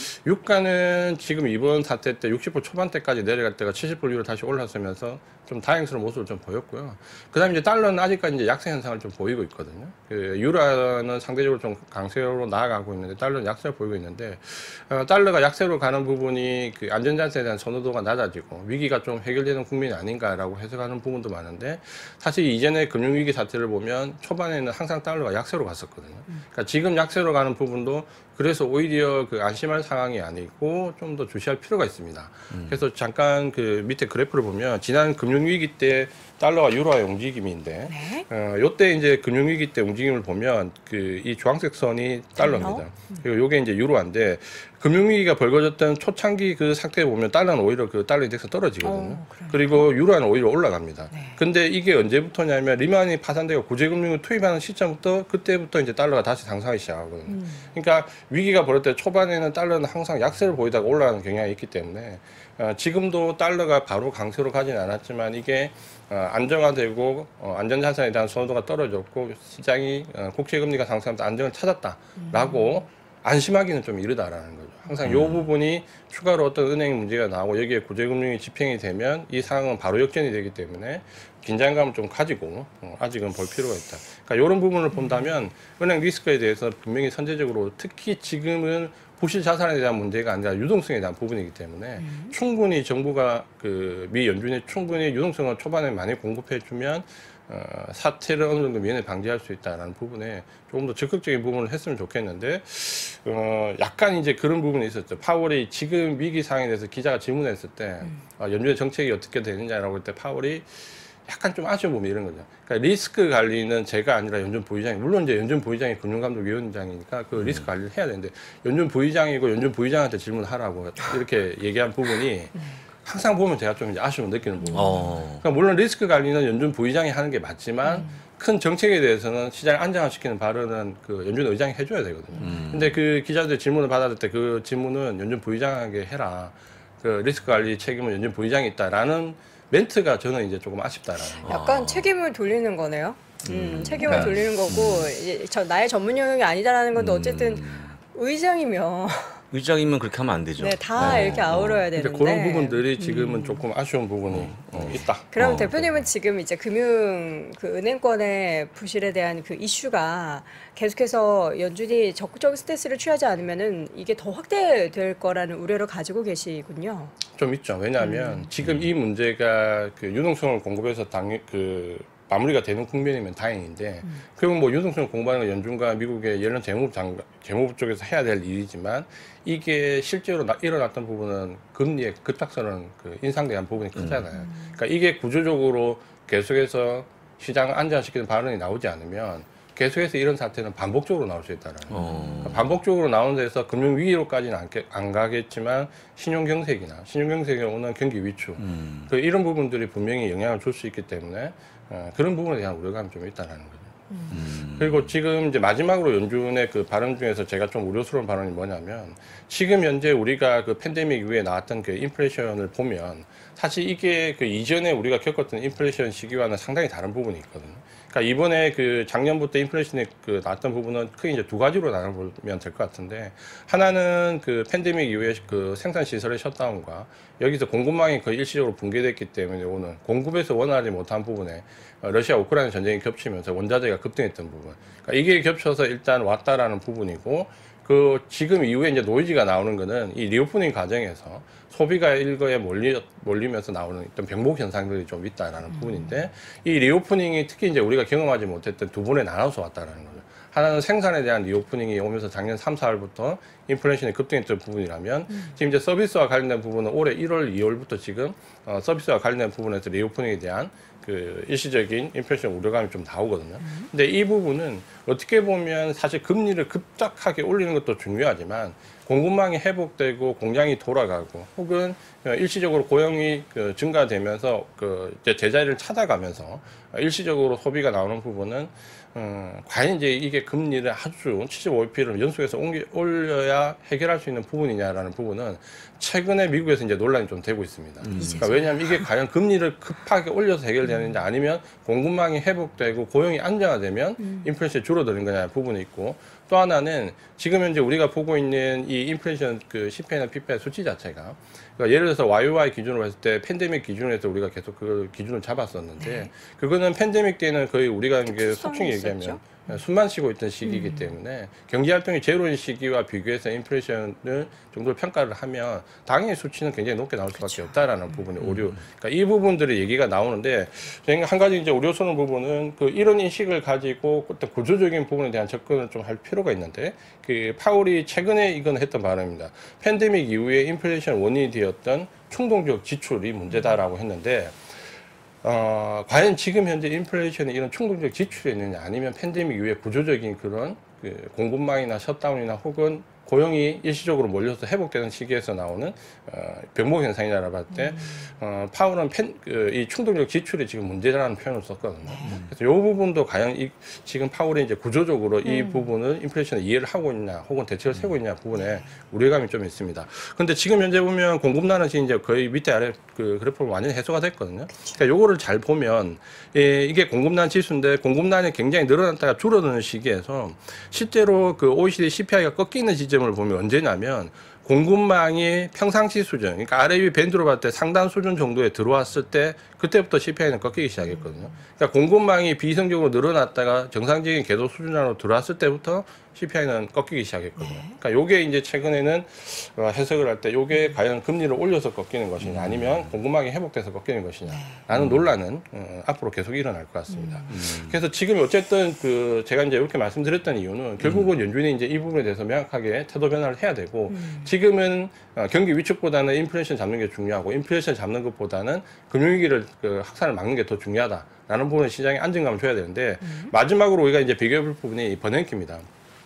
유가는 지금 이번 사태 때 육십 불 초반대까지 내려갈 때가 칠십 불 위로 다시 올라서면서 좀 다행스러운 모습을 좀 보였고요. 그다음에 이제 달러는 아직까지 이제 약세 현상을 좀 보이고 있거든요. 그 유로는 상대적으로 좀 강세로 나아가고 있는데 달러는 약세를 보이고 있는데 어, 달러가 약세로 가는 부분이 그 안전자세에 대한 선호도가 낮아지고 위기가 좀 해결되는 국면이 아닌가라고 해석하는 부분도 많은데 사실 이전에 금융위기 사태를 보면 초반에는 항상 달러가 약세로 갔었거든요. 그러니까 지금 약세로 가는 부분도 그래서 오히려 그 안심할 상황이 아니고 좀 더 주시할 필요가 있습니다. 음. 그래서 잠깐 그 밑에 그래프를 보면 지난 금융위기 때 달러와 유로의 움직임인데, 네? 어, 요때 이제 금융위기 때 움직임을 보면 그 이 주황색 선이 달러입니다. 음. 그리고 요게 이제 유로인데 금융위기가 벌어졌던 초창기 그 상태에 보면 달러는 오히려 그 달러 인덱스 떨어지거든요. 어, 그리고 유로는 오히려 올라갑니다. 네. 근데 이게 언제부터냐면 리만이 파산되고 구제금융을 투입하는 시점부터 그때부터 이제 달러가 다시 상승하기 시작하거든요. 음. 그러니까 위기가 벌어질 때 초반에는 달러는 항상 약세를 보이다가 올라가는 경향이 있기 때문에 어, 지금도 달러가 바로 강세로 가지는 않았지만 이게 어, 안정화되고 어, 안전자산에 대한 선호도가 떨어졌고 시장이 어, 국채금리가 상승하면서 안정을 찾았다라고 음. 안심하기는 좀 이르다라는 거죠. 항상 이 음. 부분이 추가로 어떤 은행 문제가 나오고 여기에 구제금융이 집행이 되면 이 상황은 바로 역전이 되기 때문에 긴장감을 좀 가지고 어, 아직은 볼 필요가 있다. 그러니까 이런 부분을 본다면 은행 리스크에 대해서 분명히 선제적으로 특히 지금은 부실 자산에 대한 문제가 아니라 유동성에 대한 부분이기 때문에 음. 충분히 정부가 그 미 연준이 충분히 유동성을 초반에 많이 공급해주면 어, 사태를 어느 정도 미연에 방지할 수 있다라는 부분에 조금 더 적극적인 부분을 했으면 좋겠는데 어, 약간 이제 그런 부분이 있었죠. 파월이 지금 위기 상황에 대해서 기자가 질문했을 때 음. 어, 연준의 정책이 어떻게 되느냐라고 할 때 파월이 약간 좀 아쉬운 부분이 이런 거죠. 그러니까 리스크 관리는 제가 아니라 연준 부의장이, 물론 이제 연준 부의장이 금융감독위원장이니까 그 리스크 관리를 해야 되는데 연준 부의장이고 연준 부의장한테 질문하라고 이렇게 얘기한 부분이 항상 보면 제가 좀 이제 아쉬움을 느끼는 부분. 어. 그러니까 물론 리스크 관리는 연준 부의장이 하는 게 맞지만 음. 큰 정책에 대해서는 시장을 안정화시키는 발언은 그 연준 의장이 해줘야 되거든요. 음. 근데 그 기자들 질문을 받았을 때 그 질문은 연준 부의장에게 해라. 그 리스크 관리 책임은 연준 부의장이 있다라는 멘트가 저는 이제 조금 아쉽다라는 거. 약간 아. 책임을 돌리는 거네요. 음, 음. 책임을 네. 돌리는 거고 이제 저 나의 전문 영역이 아니다라는 건데 어쨌든 음. 의장이면 의장이면 그렇게 하면 안 되죠. 네, 다 어, 이렇게 어. 아우러야 근데 되는데. 그런 부분들이 지금은 조금 아쉬운 부분이 어, 있다. 그럼 어. 대표님은 지금 이제 금융 그 은행권의 부실에 대한 그 이슈가 계속해서 연준이 적극적인 스탠스를 취하지 않으면은 이게 더 확대될 거라는 우려를 가지고 계시군요. 좀 있죠. 왜냐하면 음. 지금 이 문제가 그 유동성을 공급해서 당그 마무리가 되는 국면이면 다행인데 음. 결국 뭐 유동성을 공부하는 건 연준과 미국의 연론 재무부 장 재무부 쪽에서 해야 될 일이지만 이게 실제로 나, 일어났던 부분은 금리의 급락선은 그 인상대한 부분이 크잖아요. 그러니까 이게 구조적으로 계속해서 시장을 안정화시키는 발언이 나오지 않으면 계속해서 이런 사태는 반복적으로 나올 수 있다는 거예요. 어. 그러니까 반복적으로 나오는 데서 금융위기로까지는 안, 게- 안 가겠지만 신용경색이나 신용경색에 오는 경기 위축 음. 그 이런 부분들이 분명히 영향을 줄 수 있기 때문에 어, 그런 부분에 대한 우려감이 좀 있다라는 거죠. 음. 그리고 지금 이제 마지막으로 연준의 그 발언 중에서 제가 좀 우려스러운 발언이 뭐냐면 지금 현재 우리가 그 팬데믹 이후에 나왔던 그 인플레이션을 보면 사실 이게 그 이전에 우리가 겪었던 인플레이션 시기와는 상당히 다른 부분이 있거든요. 그러니까 이번에 그 작년부터 인플레이션이 그 나왔던 부분은 크게 이제 두 가지로 나눠보면 될 것 같은데 하나는 그 팬데믹 이후에 그 생산 시설의 셧다운과 여기서 공급망이 거의 일시적으로 붕괴됐기 때문에 오는 공급에서 원활하지 못한 부분에 러시아 우크라이나 전쟁이 겹치면서 원자재가 급등했던 부분. 그러니까 이게 겹쳐서 일단 왔다라는 부분이고 그 지금 이후에 이제 노이즈가 나오는 거는 이 리오프닝 과정에서 소비가 일거에 몰리, 몰리면서 나오는 어떤 병목 현상들이 좀 있다라는 음. 부분인데 이 리오프닝이 특히 이제 우리가 경험하지 못했던 두 번에 나눠서 왔다라는 거죠. 하나는 생산에 대한 리오프닝이 오면서 작년 삼, 사월부터 인플레이션이 급등했던 부분이라면 음. 지금 이제 서비스와 관련된 부분은 올해 일월, 이월부터 지금 어, 서비스와 관련된 부분에서 리오프닝에 대한 그 일시적인 인플레이션 우려감이 좀 나오거든요. 음. 근데 이 부분은 어떻게 보면 사실 금리를 급작하게 올리는 것도 중요하지만 공급망이 회복되고 공장이 돌아가고 혹은 일시적으로 고용이 그 증가되면서 그 이제 제자리를 찾아가면서 일시적으로 소비가 나오는 부분은 음, 과연 이제 이게 금리를 아주 칠십오 비피를 연속해서 옮기, 올려야 해결할 수 있는 부분이냐라는 부분은 최근에 미국에서 이제 논란이 좀 되고 있습니다. 음. 그러니까 왜냐하면 이게 과연 금리를 급하게 올려서 해결되는지 아니면 공급망이 회복되고 고용이 안정화되면 음. 인플레이션이 줄어드는 거냐 부분이 있고 또 하나는 지금 현재 우리가 보고 있는 이 인플레이션 그 씨피아이나 피피아이 수치 자체가 그러니까 예를 들어서 와이오와이 기준으로 했을 때 팬데믹 기준으로 해서 우리가 계속 그 기준을 잡았었는데 네. 그거는 팬데믹 때는 거의 우리가 이게 소충 얘기하면 숨만 쉬고 있던 시기이기 음. 때문에 경제활동이 제로인 시기와 비교해서 인플레이션을 정도로 평가를 하면 당연히 수치는 굉장히 높게 나올 수밖에 그렇죠. 없다라는 음. 부분의 오류. 그러니까 이 부분들의 얘기가 나오는데 저희가 한 가지 이제 우려스러운 부분은 그 이런 인식을 가지고 어떤 구조적인 부분에 대한 접근을 좀 할 필요가 있는데 그 파월이 최근에 이건 했던 발언입니다. 팬데믹 이후에 인플레이션 원인이 되었던 충동적 지출이 문제다라고 했는데. 어, 과연 지금 현재 인플레이션이 이런 충동적 지출이 있느냐 아니면 팬데믹 이후에 구조적인 그런 그 공급망이나 셧다운이나 혹은 고용이 일시적으로 몰려서 회복되는 시기에서 나오는 어, 병목 현상이라고 할 때 음. 어, 파월은 팬, 그, 이 충동적 지출이 지금 문제라는 표현을 썼거든요. 음. 그래서 이 부분도 과연 이, 지금 파월이 이제 구조적으로 음. 이 부분을 인플레이션을 이해를 하고 있냐 혹은 대책을 세우고 있냐 부분에 우려감이 좀 있습니다. 그런데 지금 현재 보면 공급난은 지금 이제 거의 밑에 아래 그 그래프로 완전히 해소가 됐거든요. 그러니까 요거를 잘 보면 예, 이게 공급난 지수인데 공급난이 굉장히 늘어났다가 줄어드는 시기에서 실제로 그 오이시디 씨피아이가 꺾이는 지점 을 보면 언제냐면 공급망이 평상시 수준, 그러니까 아래 위 밴드로 봤을 때 상단 수준 정도에 들어왔을 때 그때부터 씨피아이는 꺾이기 시작했거든요. 그러니까 공급망이 비이성적으로 늘어났다가 정상적인 궤도 수준 안으로 들어왔을 때부터 씨피아이는 꺾이기 시작했거든요. 네. 그러니까 요게 이제 최근에는 해석을 할 때 요게 과연 금리를 올려서 꺾이는 것이냐 아니면 꼼꼼하게 회복돼서 꺾이는 것이냐라는 네. 논란은 어, 앞으로 계속 일어날 것 같습니다. 음. 그래서 지금 어쨌든 그 제가 이제 이렇게 말씀드렸던 이유는 결국은 음. 연준이 이제 이 부분에 대해서 명확하게 태도 변화를 해야 되고 음. 지금은 어, 경기 위축보다는 인플레이션 잡는 게 중요하고 인플레이션 잡는 것보다는 금융위기를 그 확산을 막는 게 더 중요하다라는 부분에 시장에 안정감을 줘야 되는데 음. 마지막으로 우리가 이제 비교해볼 부분이 버냉키입니다.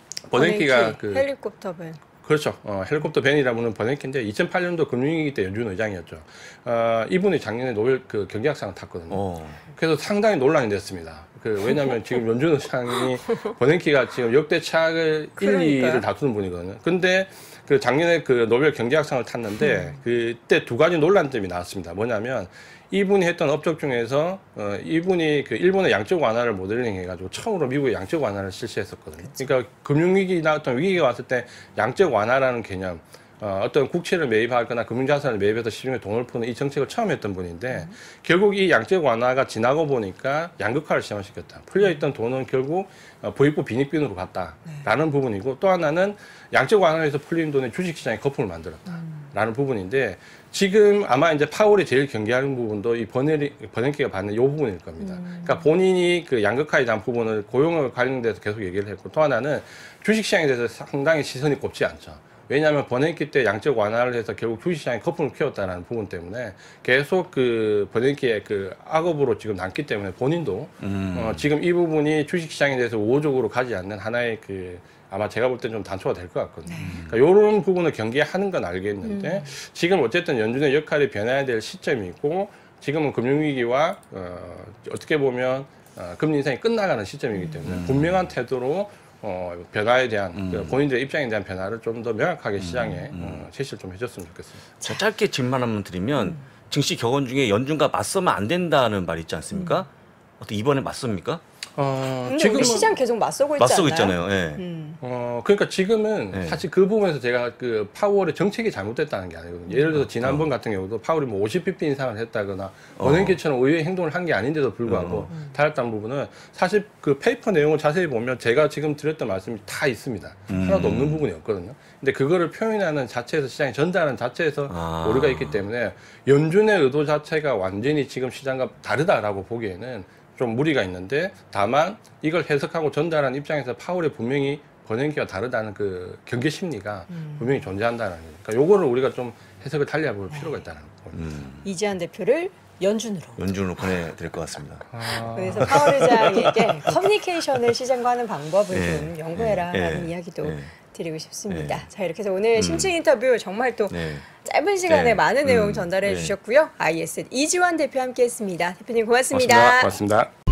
버냉키가 그 헬리콥터 밴. 그렇죠. 어, 헬리콥터 밴이라는 버냉키인데 이천팔 년도 금융위기 때 연준 의장이었죠. 어, 이분이 작년에 노벨 그 경제학상을 탔거든요. 오. 그래서 상당히 논란이 됐습니다. 그 왜냐하면 지금 연준 의장이 버냉키가 지금 역대 최악의 일, 이를 다투는 분이거든요. 근데 그 작년에 그 노벨 경제학상을 탔는데 음. 그때 두 가지 논란점이 나왔습니다. 뭐냐면 이분이 했던 업적 중에서 어, 이분이 그 일본의 양적 완화를 모델링 해가지고 처음으로 미국의 양적 완화를 실시했었거든요. 그쵸. 그러니까 금융위기나 어떤 위기가 왔을 때 양적 완화라는 개념, 어, 어떤 국채를 매입하거나 금융자산을 매입해서 시중에 돈을 푸는 이 정책을 처음 했던 분인데 음. 결국 이 양적 완화가 지나고 보니까 양극화를 시작시켰다. 풀려있던 돈은 결국 어, 부익부 빈익빈으로 갔다라는 네. 부분이고 또 하나는 양적 완화에서 풀린 돈의 주식시장에 거품을 만들었다라는 음. 부분인데 지금 아마 이제 파월이 제일 경계하는 부분도 이 버냉, 버냉키가 받는 이 부분일 겁니다. 음. 그러니까 본인이 그 양극화에 대한 부분을 고용을 관련돼서 계속 얘기를 했고 또 하나는 주식시장에 대해서 상당히 시선이 곱지 않죠. 왜냐하면 버냉키 때 양적 완화를 해서 결국 주식시장에 거품을 키웠다는 부분 때문에 계속 그 버냉키의 그 악업으로 지금 남기 때문에 본인도 음. 어, 지금 이 부분이 주식시장에 대해서 우호적으로 가지 않는 하나의 그 아마 제가 볼 땐 좀 단초가 될 것 같거든요. 음. 그러니까 이런 부분을 경계하는 건 알겠는데 음. 지금 어쨌든 연준의 역할이 변해야 될 시점이고 지금은 금융위기와 어, 어떻게 보면 어, 금리 인상이 끝나가는 시점이기 때문에 음. 분명한 태도로 어, 변화에 대한 음. 그 본인들의 입장에 대한 변화를 좀 더 명확하게 시장에 음. 어, 제시를 좀 해줬으면 좋겠습니다. 자, 짧게 질문 한번 드리면 음. 증시 격언 중에 연준과 맞서면 안 된다는 말 있지 않습니까? 음. 어떻게 이번에 맞섭니까? 어, 근데 지금 시장 계속 맞서고 있지 맞서고 않나요? 있잖아요. 예. 음. 어, 그러니까 지금은 네. 사실 그 부분에서 제가 그 파월의 정책이 잘못됐다는 게 아니거든요. 예를 들어서 지난번 어. 같은 경우도 파월이 뭐 오십 비피 인상을 했다거나 버냉키처럼 의외의 행동을 한 게 아닌데도 불구하고 어. 달랐다는 부분은 사실 그 페이퍼 내용을 자세히 보면 제가 지금 드렸던 말씀이 다 있습니다. 음. 하나도 없는 부분이 없거든요. 근데 그거를 표현하는 자체에서 시장에 전달하는 자체에서 아. 오류가 있기 때문에 연준의 의도 자체가 완전히 지금 시장과 다르다라고 보기에는 좀 무리가 있는데 다만 이걸 해석하고 전달하는 입장에서 파월이 분명히 버냉키와 다르다는 그 경계 심리가 음. 분명히 존재한다는 거예요. 그러니까 요거를 우리가 좀 해석을 달리해볼 네. 필요가 있다는 거예요. 음. 이재한 대표를 연준으로. 연준으로 보내드릴 것 같습니다. 아. 그래서 파월 의장에게 커뮤니케이션을 시장과 하는 방법을 네. 좀 연구해라라는 네. 이야기도 네. 드리고 싶습니다. 네. 자, 이렇게 해서 오늘 음. 심층 인터뷰 정말 또 네. 짧은 시간에 네. 많은 내용 음. 전달해 네. 주셨고요. 아이에스엔 이지환 대표 함께했습니다. 대표님 고맙습니다. 고맙습니다. 고맙습니다.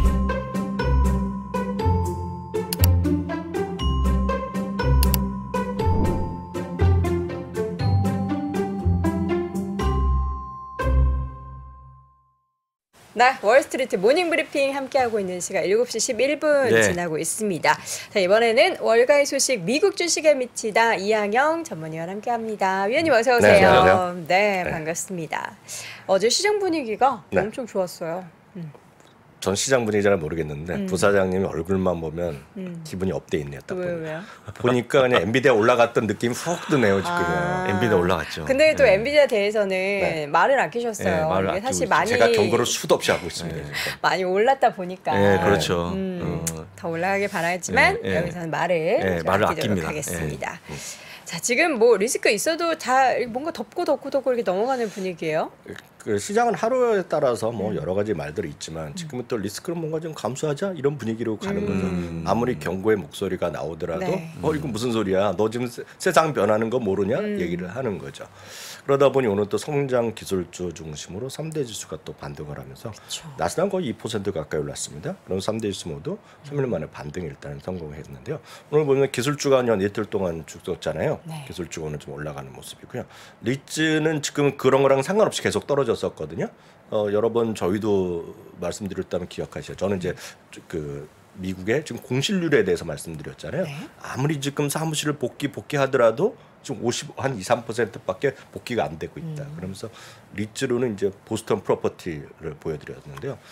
네, 월스트리트 모닝 브리핑 함께하고 있는 시간 일곱 시 십일 분 네. 지나고 있습니다. 자, 이번에는 월가의 소식 미국 주식에 미치다 이항영 전문위원 함께합니다. 위원님 어서 오세요. 네, 안녕하세요. 네, 네, 반갑습니다. 어제 시장 분위기가 네. 엄청 좋았어요. 음. 전 시장 분위기 잘 모르겠는데 음. 부사장님이 얼굴만 보면 음. 기분이 업돼 있네요. 딱 왜, 보니까. 왜요? 보니까 그냥 엔비디아 올라갔던 느낌 훅 드네요 지금. 아. 엔비디아 올라갔죠. 근데 또 네. 엔비디아 대해서는 네. 말을 아끼셨어요. 네, 말을 이게 아끼고 사실 있죠. 많이 제가 경고를 수도 없이 하고 있습니다. 네. 많이 올랐다 보니까 네, 그렇죠. 음, 어. 더 올라가길 바라겠지만 네, 네. 여기서는 말을 네, 말을 아끼도록 아낍니다. 하겠습니다. 네. 자, 지금 뭐 리스크 있어도 다 뭔가 덮고 덮고 덮고 이렇게 넘어가는 분위기예요. 그 시장은 하루에 따라서 뭐 여러 가지 말들이 있지만 지금은 또 리스크를 뭔가 좀 감수하자 이런 분위기로 가는 음. 거죠. 아무리 경고의 목소리가 나오더라도 네. 어 이거 무슨 소리야? 너 지금 세, 세상 변하는 거 모르냐? 음. 얘기를 하는 거죠. 그러다 보니 오늘 또 성장 기술주 중심으로 삼 대 지수가 또 반등을 하면서 그쵸. 나스닥은 거의 이 퍼센트 가까이 올랐습니다. 그럼 삼 대 지수 모두 삼 일 만에 반등에 일단 성공했는데요. 오늘 보면 기술주가 한 이틀 동안 죽었잖아요. 네. 기술주가 오늘 좀 올라가는 모습이고요. 리츠는 지금 그런 거랑 상관없이 계속 떨어졌었거든요. 어, 여러 번 저희도 말씀드렸다면 기억하시죠. 저는 이제 그 미국의 지금 공실률에 대해서 말씀드렸잖아요. 네. 아무리 지금 사무실을 복귀 복귀하더라도 지금 오십 한 이, 삼 퍼센트밖에 복귀가 안 되고 있다. 음. 그러면서 리츠로는 이제 보스턴 프로퍼티를 보여드렸는데요.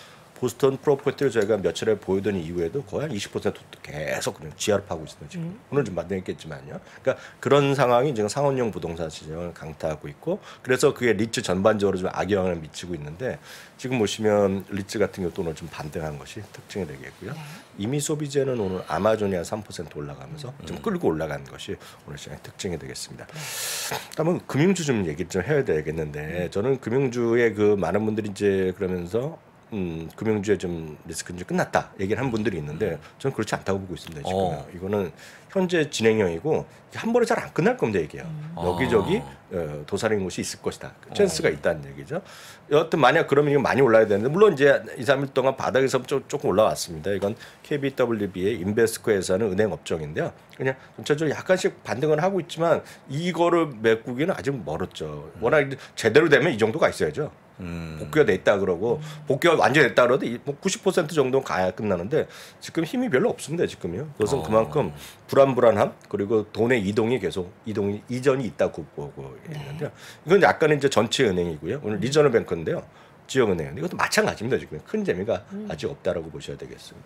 보스턴 프로퍼티를 저희가 몇 차례 보여드린 이후에도 거의 한 이십 퍼센트 계속 그냥 지하로 있습니다. 지금 음. 오늘 좀 만들겠지만요. 그러니까 그런 상황이 지금 상업용 부동산 시장을 강타하고 있고 그래서 그게 리츠 전반적으로 좀 악영향을 미치고 있는데 지금 보시면 리츠 같은 경우도 오늘 좀 반등한 것이 특징이 되겠고요. 네. 이미 소비재는 오늘 아마존이 한 삼 퍼센트 올라가면서 좀 끌고 올라간 것이 오늘 시장의 특징이 되겠습니다. 다음은 금융주 좀 얘기 좀 해야 되겠는데 저는 금융주의 그 많은 분들이 이제 그러면서 음, 금융주의 좀 리스크는 이제 끝났다 얘기를 한 분들이 있는데 저는 그렇지 않다고 보고 있습니다. 지금 어. 이거는 현재 진행형이고 한 번에 잘 안 끝날 겁니다. 얘기요. 음. 여기저기 아. 어, 도사리는 곳이 있을 것이다. 찬스가 있다는 얘기죠. 여하튼 만약 그러면 이거 많이 올라야 되는데 물론 이제 이, 삼 일 동안 바닥에서 좀, 조금 올라왔습니다. 이건 케이비더블유비의 인베스코 회사는 은행 업종인데요. 그냥 전체적으로 약간씩 반등을 하고 있지만 이거를 메꾸기는 아직 멀었죠. 워낙 제대로 되면 이 정도가 있어야죠. 음. 복귀가 됐다 그러고 복귀가 완전히 됐다 그러도 이- 뭐 구십 퍼센트 정도는 가야 끝나는데 지금 힘이 별로 없습니다. 지금요. 그것은 어. 그만큼 불안불안함 그리고 돈의 이동이 계속 이동이 이전이 있다고 보고 있는데요. 이건 약간은 이제 전체 은행이고요. 오늘 리저널 뱅크인데요. 지역은행 이것도 마찬가지입니다. 지금 큰 재미가 아직 없다라고 보셔야 되겠습니다.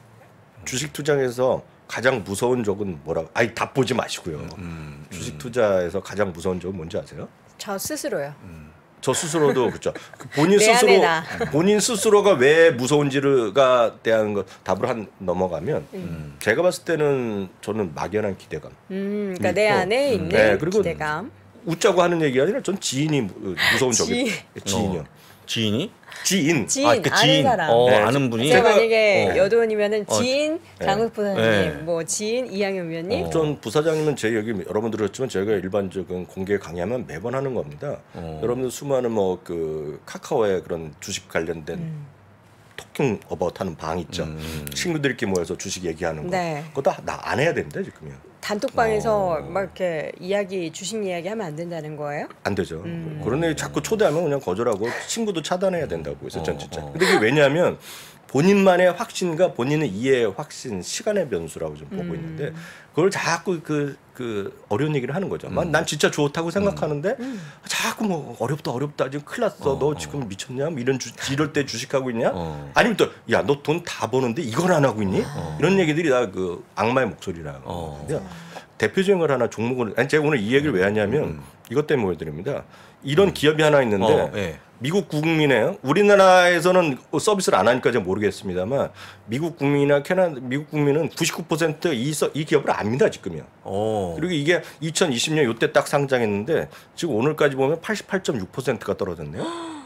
주식 투자에서 가장 무서운 적은 뭐라고? 아니 다 보지 마시고요. 음. 주식 투자에서 가장 무서운 적은 뭔지 아세요? 저 스스로요. 저 스스로도 그렇죠. 그 본인 내 스스로 안에 나. 본인 스스로가 왜 무서운지가 대한 거 답을 한 넘어가면 음. 제가 봤을 때는 저는 막연한 기대감. 음, 그러니까 내 있고. 안에 있는 네, 그리고 기대감. 웃자고 하는 얘기가 아니라 전 지인이 무- 무서운 적이 지인. 지인이요. 어. 지인이? 지인. 지인, 아, 그 아는 지인. 사람. 어, 네. 아는 분이. 제가 제가- 만약에 어. 여도원이면은 어. 지인 장욱부 사장님, 네. 뭐 지인 이양현 위원님. 어. 전 부사장님은 제 여기 여러분 들었지만 저희가 일반적인 공개 강의하면 매번 하는 겁니다. 어. 여러분들 수많은 뭐 그 카카오의 그런 주식 관련된 음. 토킹 어바웃 하는 방 있죠. 음. 친구들끼리 모여서 주식 얘기하는 거. 네. 그거 다 안 해야 됩니다 지금요. 단톡방에서 어. 막 이렇게 이야기 주식 이야기 하면 안 된다는 거예요? 안 되죠. 음. 그런 얘기 자꾸 초대하면 그냥 거절하고 친구도 차단해야 된다고 해서 전 어, 진짜. 어. 근데 그게 왜냐하면 본인만의 확신과 본인의 이해의 확신, 시간의 변수라고 좀 보고 음. 있는데 그걸 자꾸 그, 그 어려운 얘기를 하는 거죠. 만- 난 진짜 좋다고 생각하는데 자꾸 뭐 어렵다 어렵다 지금 큰일 났어. 어, 너 어. 지금 미쳤냐? 뭐 이런 주, 이럴 때 주식하고 있냐? 어. 아니면 또 야 너 돈 다 버는데 이걸 안 하고 있니? 어. 이런 얘기들이 다 그 악마의 목소리라고 어. 하는데요. 대표적인 걸 하나 종목을 아니 제가 오늘 이 얘기를 왜 하냐면 음. 이것 때문에 보여드립니다. 이런 기업이 하나 있는데 어, 예. 미국 국민의 우리나라에서는 서비스를 안 하니까 제가 모르겠습니다만 미국 국민이나 캐나다 미국 국민은 구십구 퍼센트 이, 서- 이 기업을 압니다 지금요. 어. 그리고 이게 이천이십 년 이때 딱 상장했는데 지금 오늘까지 보면 팔십팔 점 육 퍼센트가 떨어졌네요.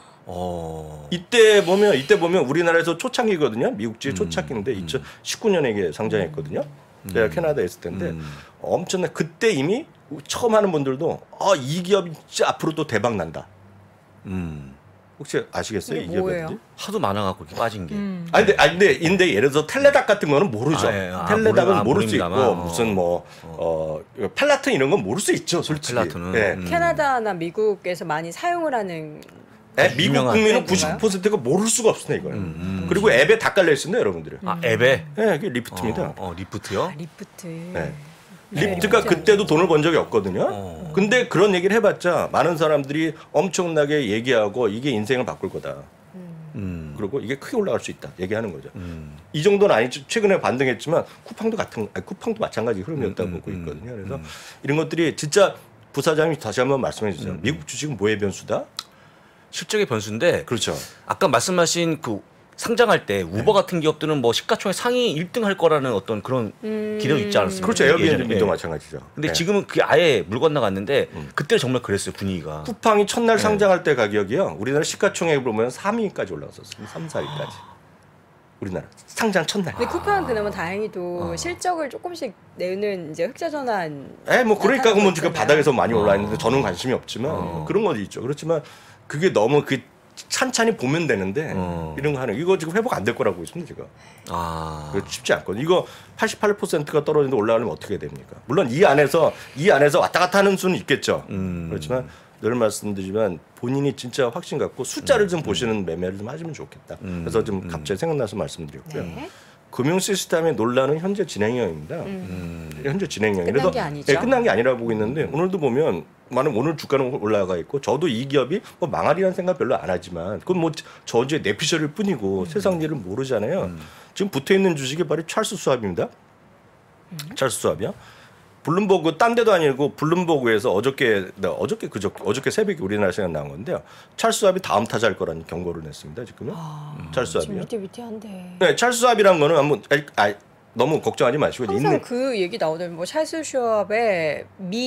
어. 이때 보면 이때 보면 우리나라에서 초창기거든요. 미국지 음, 이천십구 년에 이게 상장했거든요. 제가 캐나다에 있을 텐데 음. 엄청나 그때 이미 처음 하는 분들도 아 이 기업이 진짜 앞으로도 대박 난다. 음. 혹시 아시겠어요? 이게 이 기업이 뭐예요? 어딘지? 하도 많아갖고 이렇게 빠진 게. 음. 아니 근데 아니 근데, 근데 예를 들어서 텔레닥 같은 거는 모르죠. 아, 예. 아, 텔레닥은 모르- 아, 모를 수 있고 모릅니다만. 어. 무슨 뭐 어, 팔라튼 이런 건 모를 수 있죠, 솔직히. 텔라토는. 예. 음. 캐나다나 미국에서 많이 사용을 하는 예, 미국 유명한 국민은 브랜드인가요? 구십구 퍼센트가 모를 수가 없습니다, 이거는. 음, 음. 그리고 앱에 다 깔려 있습니다, 여러분들이. 아, 앱에. 예, 그게 리프트입니다. 어, 어, 리프트요? 아, 리프트. 네. 네, 리프트가 리프트 그때도 돈을 번 적이 없거든요. 어. 근데 그런 얘기를 해봤자 많은 사람들이 엄청나게 얘기하고 이게 인생을 바꿀 거다. 음. 그리고 이게 크게 올라갈 수 있다. 얘기하는 거죠. 음. 이 정도는 아니죠. 최근에 반등했지만 쿠팡도 같은, 아니, 쿠팡도 마찬가지 흐름이었다고 음, 음, 보고 음, 있거든요. 그래서 음. 이런 것들이 진짜 부사장님 다시 한번 말씀해 주세요. 음. 미국 주식은 뭐의 변수다? 실적의 변수인데 그렇죠. 아까 말씀하신 그 상장할 때 우버 같은 기업들은 뭐 시가총액 상위 일 등 할 거라는 어떤 그런 음. 기대도 있지 않았습니까? 그렇죠. 예전에. 에어비앤비도 예. 마찬가지죠. 근데 네. 지금은 그게 아예 물 건너갔는데 음. 그때 정말 그랬어요 분위기가. 쿠팡이 첫날 네. 상장할 때 가격이요. 우리나라 시가총액을 보면 삼 위까지 올라갔었어요. 삼, 사 위까지. 우리나라 상장 첫날. 근데 쿠팡은 그나마 다행히도 어. 실적을 조금씩 내는 이제 흑자 전환. 에, 뭐 그러니까 나타나고 그러면 지금 있잖아요. 바닥에서 많이 올라 어. 있는데 저는 관심이 없지만 어. 그런 건 있죠. 그렇지만 그게 너무 그 찬찬히 보면 되는데 어. 이런 거 하는 이거 지금 회복 안 될 거라고 있습니다 지금. 아. 그거 쉽지 않거든요. 이거 팔십팔 퍼센트가 떨어지는데 올라가면 어떻게 됩니까? 물론 이 안에서 이 안에서 왔다 갔다 하는 수는 있겠죠. 음. 그렇지만 늘 말씀드리지만 본인이 진짜 확신 갖고 숫자를 좀 보시는 매매를 좀 하시면 좋겠다. 음. 그래서 좀 음. 갑자기 생각나서 말씀드렸고요. 네. 금융 시스템의 논란은 현재 진행형입니다. 음. 현재 진행형. 끝난 그래서 게 아니죠. 예, 끝난 게 아니라 보고 있는데 오늘도 보면 많은 오늘 주가는 올라가 있고 저도 이 기업이 뭐 망하리라는 생각 별로 안 하지만 그건 뭐 저주의 내피셜일 뿐이고 음. 세상 일을 모르잖아요. 음. 지금 붙어 있는 주식이 바로 찰스 수왑입니다. 음. 찰스 수왑이요. 블룸버그 딴 데도 아니고 블룸버그에서 어저께 어저께 그저 어저께 새벽에 우리나라 시간 나온 건데요. 찰스 수왑이 다음 타자일 거라는 경고를 냈습니다. 지금은. 아, 찰스 수왑이요. 위태위태한데. 네, 찰스 수왑이란 거는 한번 아, 너무 걱정하지 마시고 항상 있는 그 얘기 나오던 뭐 찰스 슈왑의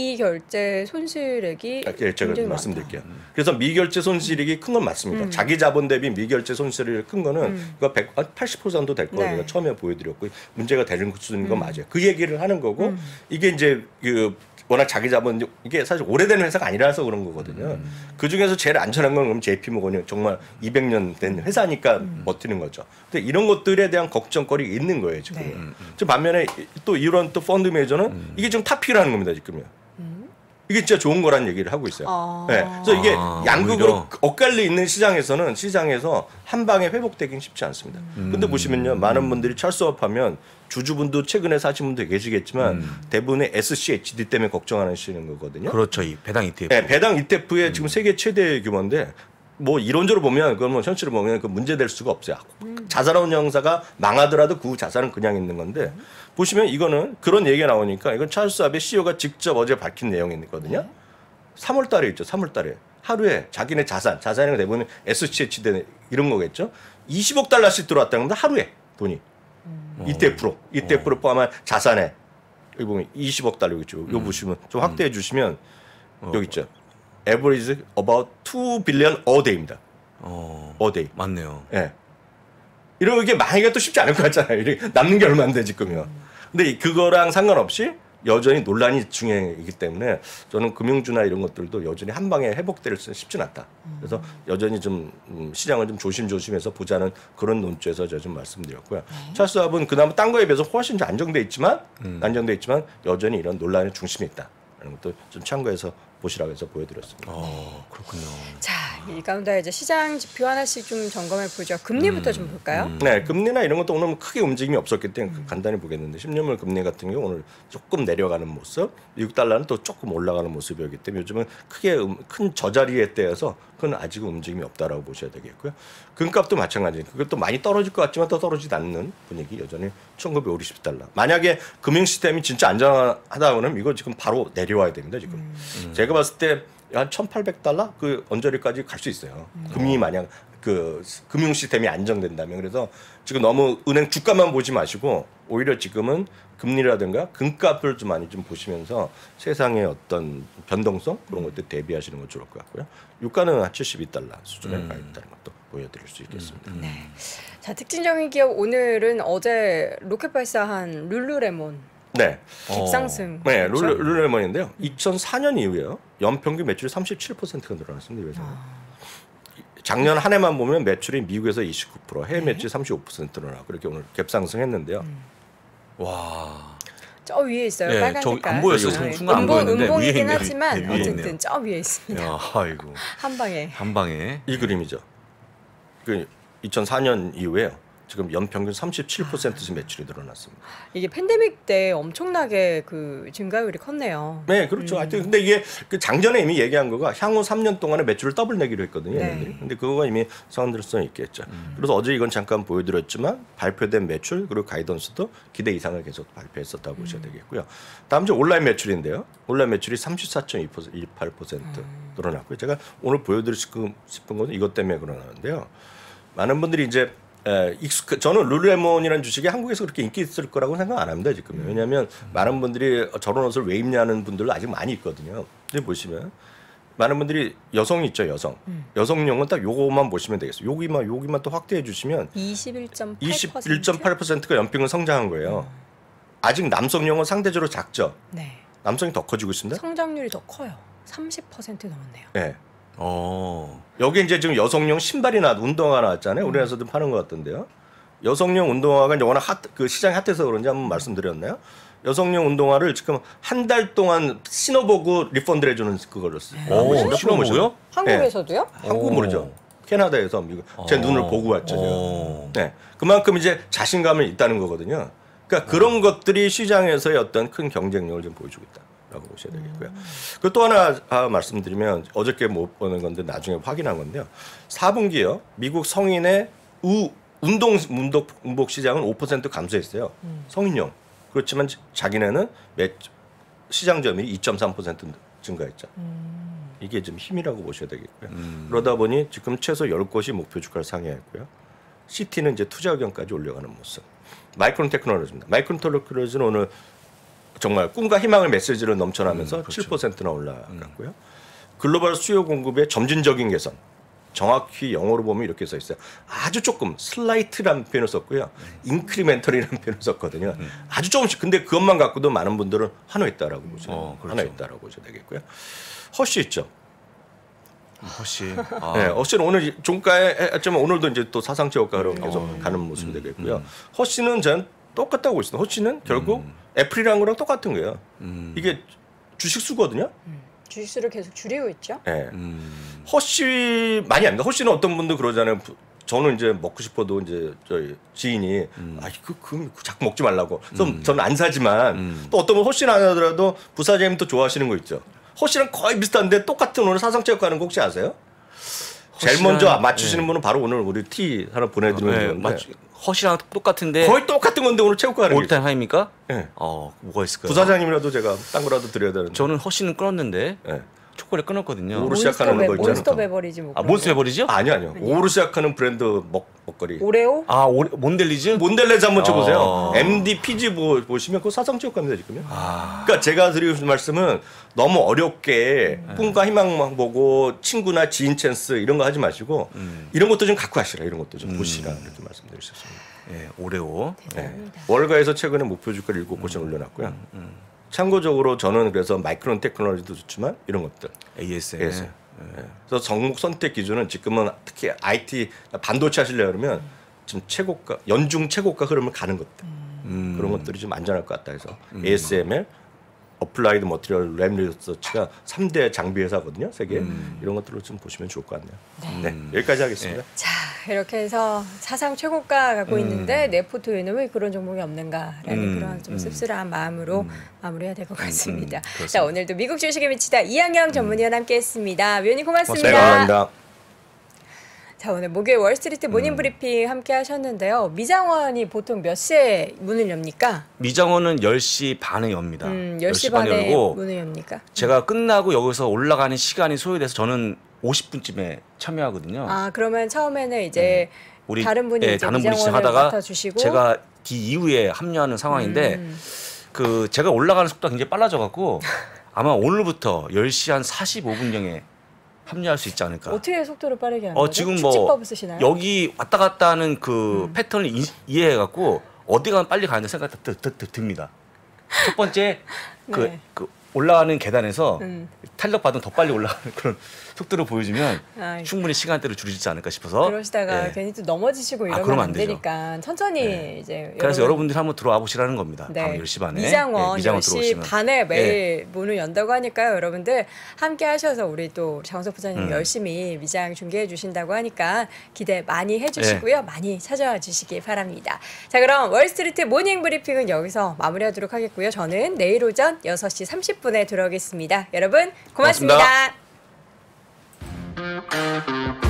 미결제 손실액이 아, 예, 제가 굉장히 말씀드릴게요. 음. 그래서 미결제 손실액이 큰 건 맞습니다. 음. 자기 자본 대비 미결제 손실이 큰 거는 음. 그거 백, 팔십 퍼센트 정도 될 거예요. 네. 처음에 보여드렸고 문제가 되는 수준인 건 음. 맞아요. 그 얘기를 하는 거고 음. 이게 이제 그 워낙 자기 자본 이게 사실 오래된 회사가 아니라서 그런 거거든요. 음. 그 중에서 제일 안전한 건 그럼 제이피모건이 정말 이백 년 된 회사니까 음. 버티는 거죠. 근데 이런 것들에 대한 걱정거리가 있는 거예요 지금. 네. 음. 지금 반면에 또 이런 또 펀드 매저는 음. 이게 지금 탑픽이라는 겁니다 지금요. 음. 이게 진짜 좋은 거란 얘기를 하고 있어요. 아. 네. 그래서 이게 아, 양극으로 오히려. 엇갈려 있는 시장에서는 시장에서 한 방에 회복되긴 쉽지 않습니다. 음. 근데 보시면요, 많은 분들이 찰스업하면 주주분도 최근에 사신 분도 계시겠지만 음. 대부분의 에스씨에이치디 때문에 걱정하시는 거거든요. 그렇죠, 이 배당 이티에프. 네, 배당 이티에프의 음. 지금 세계 최대 규모인데. 뭐 이론적으로 보면 그건 뭐 현실을 보면 그 문제될 수가 없어요. 음. 자산운용 영사가 망하더라도 그 자산은 그냥 있는 건데 음. 보시면 이거는 그런 얘기가 나오니까 이건 찰스 수왑의 씨이오가 직접 어제 밝힌 내용이거든요. 네. 삼월 달에 있죠. 삼월 달에 하루에 자기네 자산, 자산이 대부분 에스씨에이치디 이런 거겠죠. 이십억 달러씩 들어왔다는 건데 하루에 돈이 음. 이티에프로 이티에프로 어. 포함한 자산에 여기 보면 이십억 달러 있죠. 음. 요 보시면 좀 확대해 주시면 어. 여기 있죠. average about two billion a day입니다. 어, a day. 맞네요. 예. 네. 이런 게 망하기가 또 쉽지 않을 것 같잖아요. 이렇게 남는 게 얼마인데 지금요. 근데 그거랑 상관없이 여전히 논란이 중요하기 때문에 저는 금융주나 이런 것들도 여전히 한 방에 회복될 수 쉽진 않다. 그래서 여전히 좀 시장을 좀 조심조심해서 보자는 그런 논조에서 제가 좀 말씀드렸고요. 네. 찰스업은 그나마 딴 거에 비해서 훨씬 좀 안정돼 있지만 음. 안정돼 있지만 여전히 이런 논란의 중심에 있다라는 것도 좀 참고해서 보시라고 해서 보여드렸습니다. 어, 그렇군요. 자, 이 가운데 이제 시장 지표 하나씩 좀 점검해 보죠. 금리부터 음, 좀 볼까요? 음. 네, 금리나 이런 것도 오늘 크게 움직임이 없었기 때문에 음. 간단히 보겠는데 십 년물 금리 같은 경우 오늘 조금 내려가는 모습, 미국 달러는 또 조금 올라가는 모습이었기 때문에 요즘은 크게 음, 큰 저자리에 대해서 그건 아직은 움직임이 없다라고 보셔야 되겠고요. 금값도 마찬가지. 그것도 많이 떨어질 것 같지만 또 떨어지지 않는 분위기 여전히 천구백오십 달러. 만약에 금융 시스템이 진짜 안전하다 그러면 이거 지금 바로 내려와야 됩니다. 지금 음. 제가 봤을 때 한 천팔백 달러 그 언저리까지 갈 수 있어요. 음. 금리 만약 그 금융 시스템이 안정된다면. 그래서 지금 너무 은행 주가만 보지 마시고 오히려 지금은 금리라든가 금값을 좀 많이 좀 보시면서 세상의 어떤 변동성 그런 것들 대비하시는 것 좋을 것 같고요. 유가는 한 칠십이 달러 수준에 가 있다는 것도 보여드릴 수 있겠습니다. 음. 네. 자, 특징적인 기업 오늘은 어제 로켓 발사한 룰루레몬. 네. 급상승. 어. 네, 룰루, 룰루레몬인데요. 이천사 년 이후에요. 연평균 매출이 삼십칠 퍼센트가 늘어났습니다. 그래서 아. 작년 한 해만 보면 매출이 미국에서 이십구 퍼센트, 해외 매출이 네. 삼십오 퍼센트 늘어나고 그렇게 오늘 갭상승했는데요. 음. 와. 저 위에 있어요. 네, 빨간 저 색깔. 안 보였어요. 네. 순간 안 보였는데 음봉이긴 위에 있네요. 하지만 네, 위에 어쨌든 있네요. 저 위에 있습니다. 야, 아이고. 한 방에. 한 방에. 이 그림이죠. 그 이천사 년 이후에요. 지금 연평균 삼십칠 퍼센트 매출이 늘어났습니다. 이게 팬데믹 때 엄청나게 그 증가율이 컸네요. 네, 그렇죠. 음. 하여튼 근데 이게 그 장전에 이미 얘기한 거가 향후 삼 년 동안에 매출을 더블 내기로 했거든요. 네. 근데 그거가 이미 상황들성 있겠죠. 음. 그래서 어제 이건 잠깐 보여드렸지만 발표된 매출 그리고 가이던스도 기대 이상을 계속 발표했었다고 음. 보셔야 되겠고요. 다음 주 온라인 매출인데요. 온라인 매출이 삼십사 점 이팔 퍼센트 음. 늘어났고요. 제가 오늘 보여드리고 싶은 건 이것 때문에 그러는데요. 많은 분들이 이제 에, 익숙, 저는 룰루레몬이라는 주식이 한국에서 그렇게 인기 있을 거라고 생각 안 합니다 지금. 왜냐하면 음. 많은 분들이 저런 옷을 왜 입냐는 분들도 아직 많이 있거든요. 근데 보시면 많은 분들이 여성이 있죠, 여성. 음. 여성용은 딱 요거만 보시면 되겠어요. 여기만 여기만 또 확대해 주시면 이십일 점 팔 퍼센트 이십일 점 팔 퍼센트가 연평균 성장한 거예요. 음. 아직 남성용은 상대적으로 작죠. 네. 남성이 더 커지고 있습니다. 성장률이 더 커요. 삼십 퍼센트 넘었네요. 네. 어. 여기 이제 지금 여성용 신발이 나 운동화 나왔잖아요. 음. 우리나라에서도 파는 것 같던데요. 여성용 운동화가 이제 워낙 핫, 그 시장이 핫해서 그런지 한번 말씀드렸나요? 여성용 운동화를 지금 한 달 동안 신어보고 리펀드를 해주는 그거를 쓰. 오, 신어보고요? 한국에서도요? 네. 한국 모르죠. 캐나다에서 미국 제 오. 눈을 보고 왔죠. 제가. 네, 그만큼 이제 자신감이 있다는 거거든요. 그러니까 그런 것들이 시장에서의 어떤 큰 경쟁력을 좀 보여주고 있다. 보셔야 되겠고요. 그리고 또 하나 아, 말씀드리면 어저께 못 보는 건데 나중에 확인한 건데요. 사 분기요. 미국 성인의 우 운동 운동 운복 시장은 오 퍼센트 감소했어요. 음. 성인용. 그렇지만 자기네는 매, 시장 점유율이 이 점 삼 퍼센트 증가했죠. 음. 이게 좀 힘이라고 보셔야 되겠고요. 음. 그러다 보니 지금 최소 열 곳이 목표 주가를 상회했고요. 씨티는 이제 투자 의견까지 올려가는 모습. 마이크론 테크놀로지입니다. 마이크론 테크놀로지는 오늘 정말 꿈과 희망의 메시지로 넘쳐나면서 음, 그렇죠. 칠 퍼센트나 올라갔고요. 음. 글로벌 수요 공급의 점진적인 개선. 정확히 영어로 보면 이렇게 써 있어요. 아주 조금 슬라이트라는 표현을 썼고요. 인크리멘털이라는 표현을 썼거든요. 음. 아주 조금씩. 근데 그것만 갖고도 많은 분들은 환호했다라고 보셔야 어, 그렇죠. 환호했다라고 보셔야 되겠고요. 허쉬 있죠. 허쉬. 아. 네, 허쉬는 오늘 종가에 했지만 오늘도 이제 또 사상체 효과로 계속 어. 가는 모습이 되겠고요. 음. 허쉬는 저는 똑같다고 보고 있습니다. 허쉬는 결국 음. 애플이라는 거랑 똑같은 거예요. 음. 이게 주식수거든요. 음. 주식수를 계속 줄이고 있죠. 네. 음. 허쉬 많이 압니다. 허쉬는 어떤 분도 그러잖아요. 저는 이제 먹고 싶어도 이제 저희 지인이 음. 아, 그, 그, 그 자꾸 먹지 말라고. 그래서 음. 저는 안 사지만 음. 또 어떤 분 허쉬는 안 하더라도 부사장님 또 좋아하시는 거 있죠. 허쉬랑 거의 비슷한데 똑같은 오늘 사상체육 가는 거 혹시 아세요? 제일 먼저 맞추시는 네. 분은 바로 오늘 우리 티 하나 보내드리면 네, 되는데 맞, 허쉬랑 똑같은데 거의 똑같은 건데 오늘 체육관 하는 게 올타임 하입니까? 네. 어 뭐가 있을까요? 부사장님이라도 제가 딴 거라도 드려야 되는데 저는 허쉬는 끊었는데 네. 초콜릿 끊었거든요. 오로 시작하는 거 있잖아요. 몬스터 베버리지 뭐. 아 몬스터 베버리죠? 아니요 아니요. 오로 시작하는 브랜드 먹 먹거리. 오레오? 아 오레, 몬델리즈? 몬델레즈 한번 쳐보세요. 어. 엠디 피지 보, 보시면 그거 사상체육관입니다 지금요. 아. 그러니까 제가 드리고 싶은 말씀은 너무 어렵게 음. 꿈과 희망만 보고 친구나 지인 찬스 이런 거 하지 마시고 음. 이런 것도 좀 갖고 하시라. 이런 것도 좀 음. 보시라 이렇게 말씀드릴 수 있습니다. 예, 오레오. 네. 월가에서 최근에 목표 주가를 일곱 곳에 음. 올려놨고요. 음. 음. 참고적으로 저는 그래서 마이크론 테크놀로지도 좋지만 이런 것들 에이에스엠. 에이에스엠. 네. 그래서 종목 선택 기준은 지금은 특히 아이티 반도체 하시려고 그러면 지금 최고가 연중 최고가 흐름을 가는 것들 음. 그런 것들이 좀 안전할 것 같다 해서 음. 에이에스엠엘 어플라이드 머티리얼 램 리서치가 삼 대 장비 회사거든요. 세계 음. 이런 것들을 좀 보시면 좋을 것 같네요. 네, 네 여기까지 하겠습니다. 네. 자 이렇게 해서 사상 최고가 갖고 음. 있는데 내 포트에는 왜 그런 종목이 없는가라는 음. 그런 좀 씁쓸한 마음으로 음. 마무리해야 될 것 같습니다. 음. 자 오늘도 미국 주식에 미치다 이항영 전문위원 함께했습니다. 위원님 고맙습니다. 네, 감사합니다. 자 오늘 목요일 월스트리트 모닝 브리핑 함께 하셨는데요. 미장원이 보통 몇 시에 문을 엽니까? 미장원은 열 시 반에 엽니다. 음, 열 시 반에 열고 문을 엽니까? 제가 끝나고 여기서 올라가는 시간이 소요돼서 저는 오십 분쯤에 참여하거든요. 아 그러면 처음에는 이제 음. 우리 다른 분이 네, 이제 다른 분이 시작하다가 맡아주시고 제가 뒤 이후에 합류하는 상황인데 음. 그 제가 올라가는 속도가 굉장히 빨라져 갖고 아마 오늘부터 열 시 한 사십오 분경에 합류할 수 있지 않을까. 어떻게 속도를 빠르게 하는 어, 거죠? 지금 축지법을 쓰시나요? 여기 왔다 갔다 하는 그 음. 패턴을 이, 이해해갖고 어디 가면 빨리 가는데 생각이 드, 드, 드, 듭니다. 첫 번째 그, 네. 그 올라가는 계단에서 음. 탄력 받으면 더 빨리 올라가는 그런 속도를 보여주면 아이고. 충분히 시간대를 줄이지 않을까 싶어서. 그러시다가 예. 괜히 또 넘어지시고 이러면 아, 안, 안 되니까 천천히 네. 이제. 그래서 여러분들이 한번 들어와 보시라는 겁니다. 네. 밤 열 시 반에. 미장원, 네, 미장원 열 시 들어오시면. 반에 매일 네. 문을 연다고 하니까요. 여러분들 함께 하셔서 우리 또 장원석 부장님 음. 열심히 미장 중계해 주신다고 하니까 기대 많이 해주시고요. 네. 많이 찾아와 주시기 바랍니다. 자 그럼 월스트리트 모닝 브리핑은 여기서 마무리하도록 하겠고요. 저는 내일 오전 여섯 시 삼십 분에 돌아오겠습니다. 여러분 고맙습니다. 고맙습니다.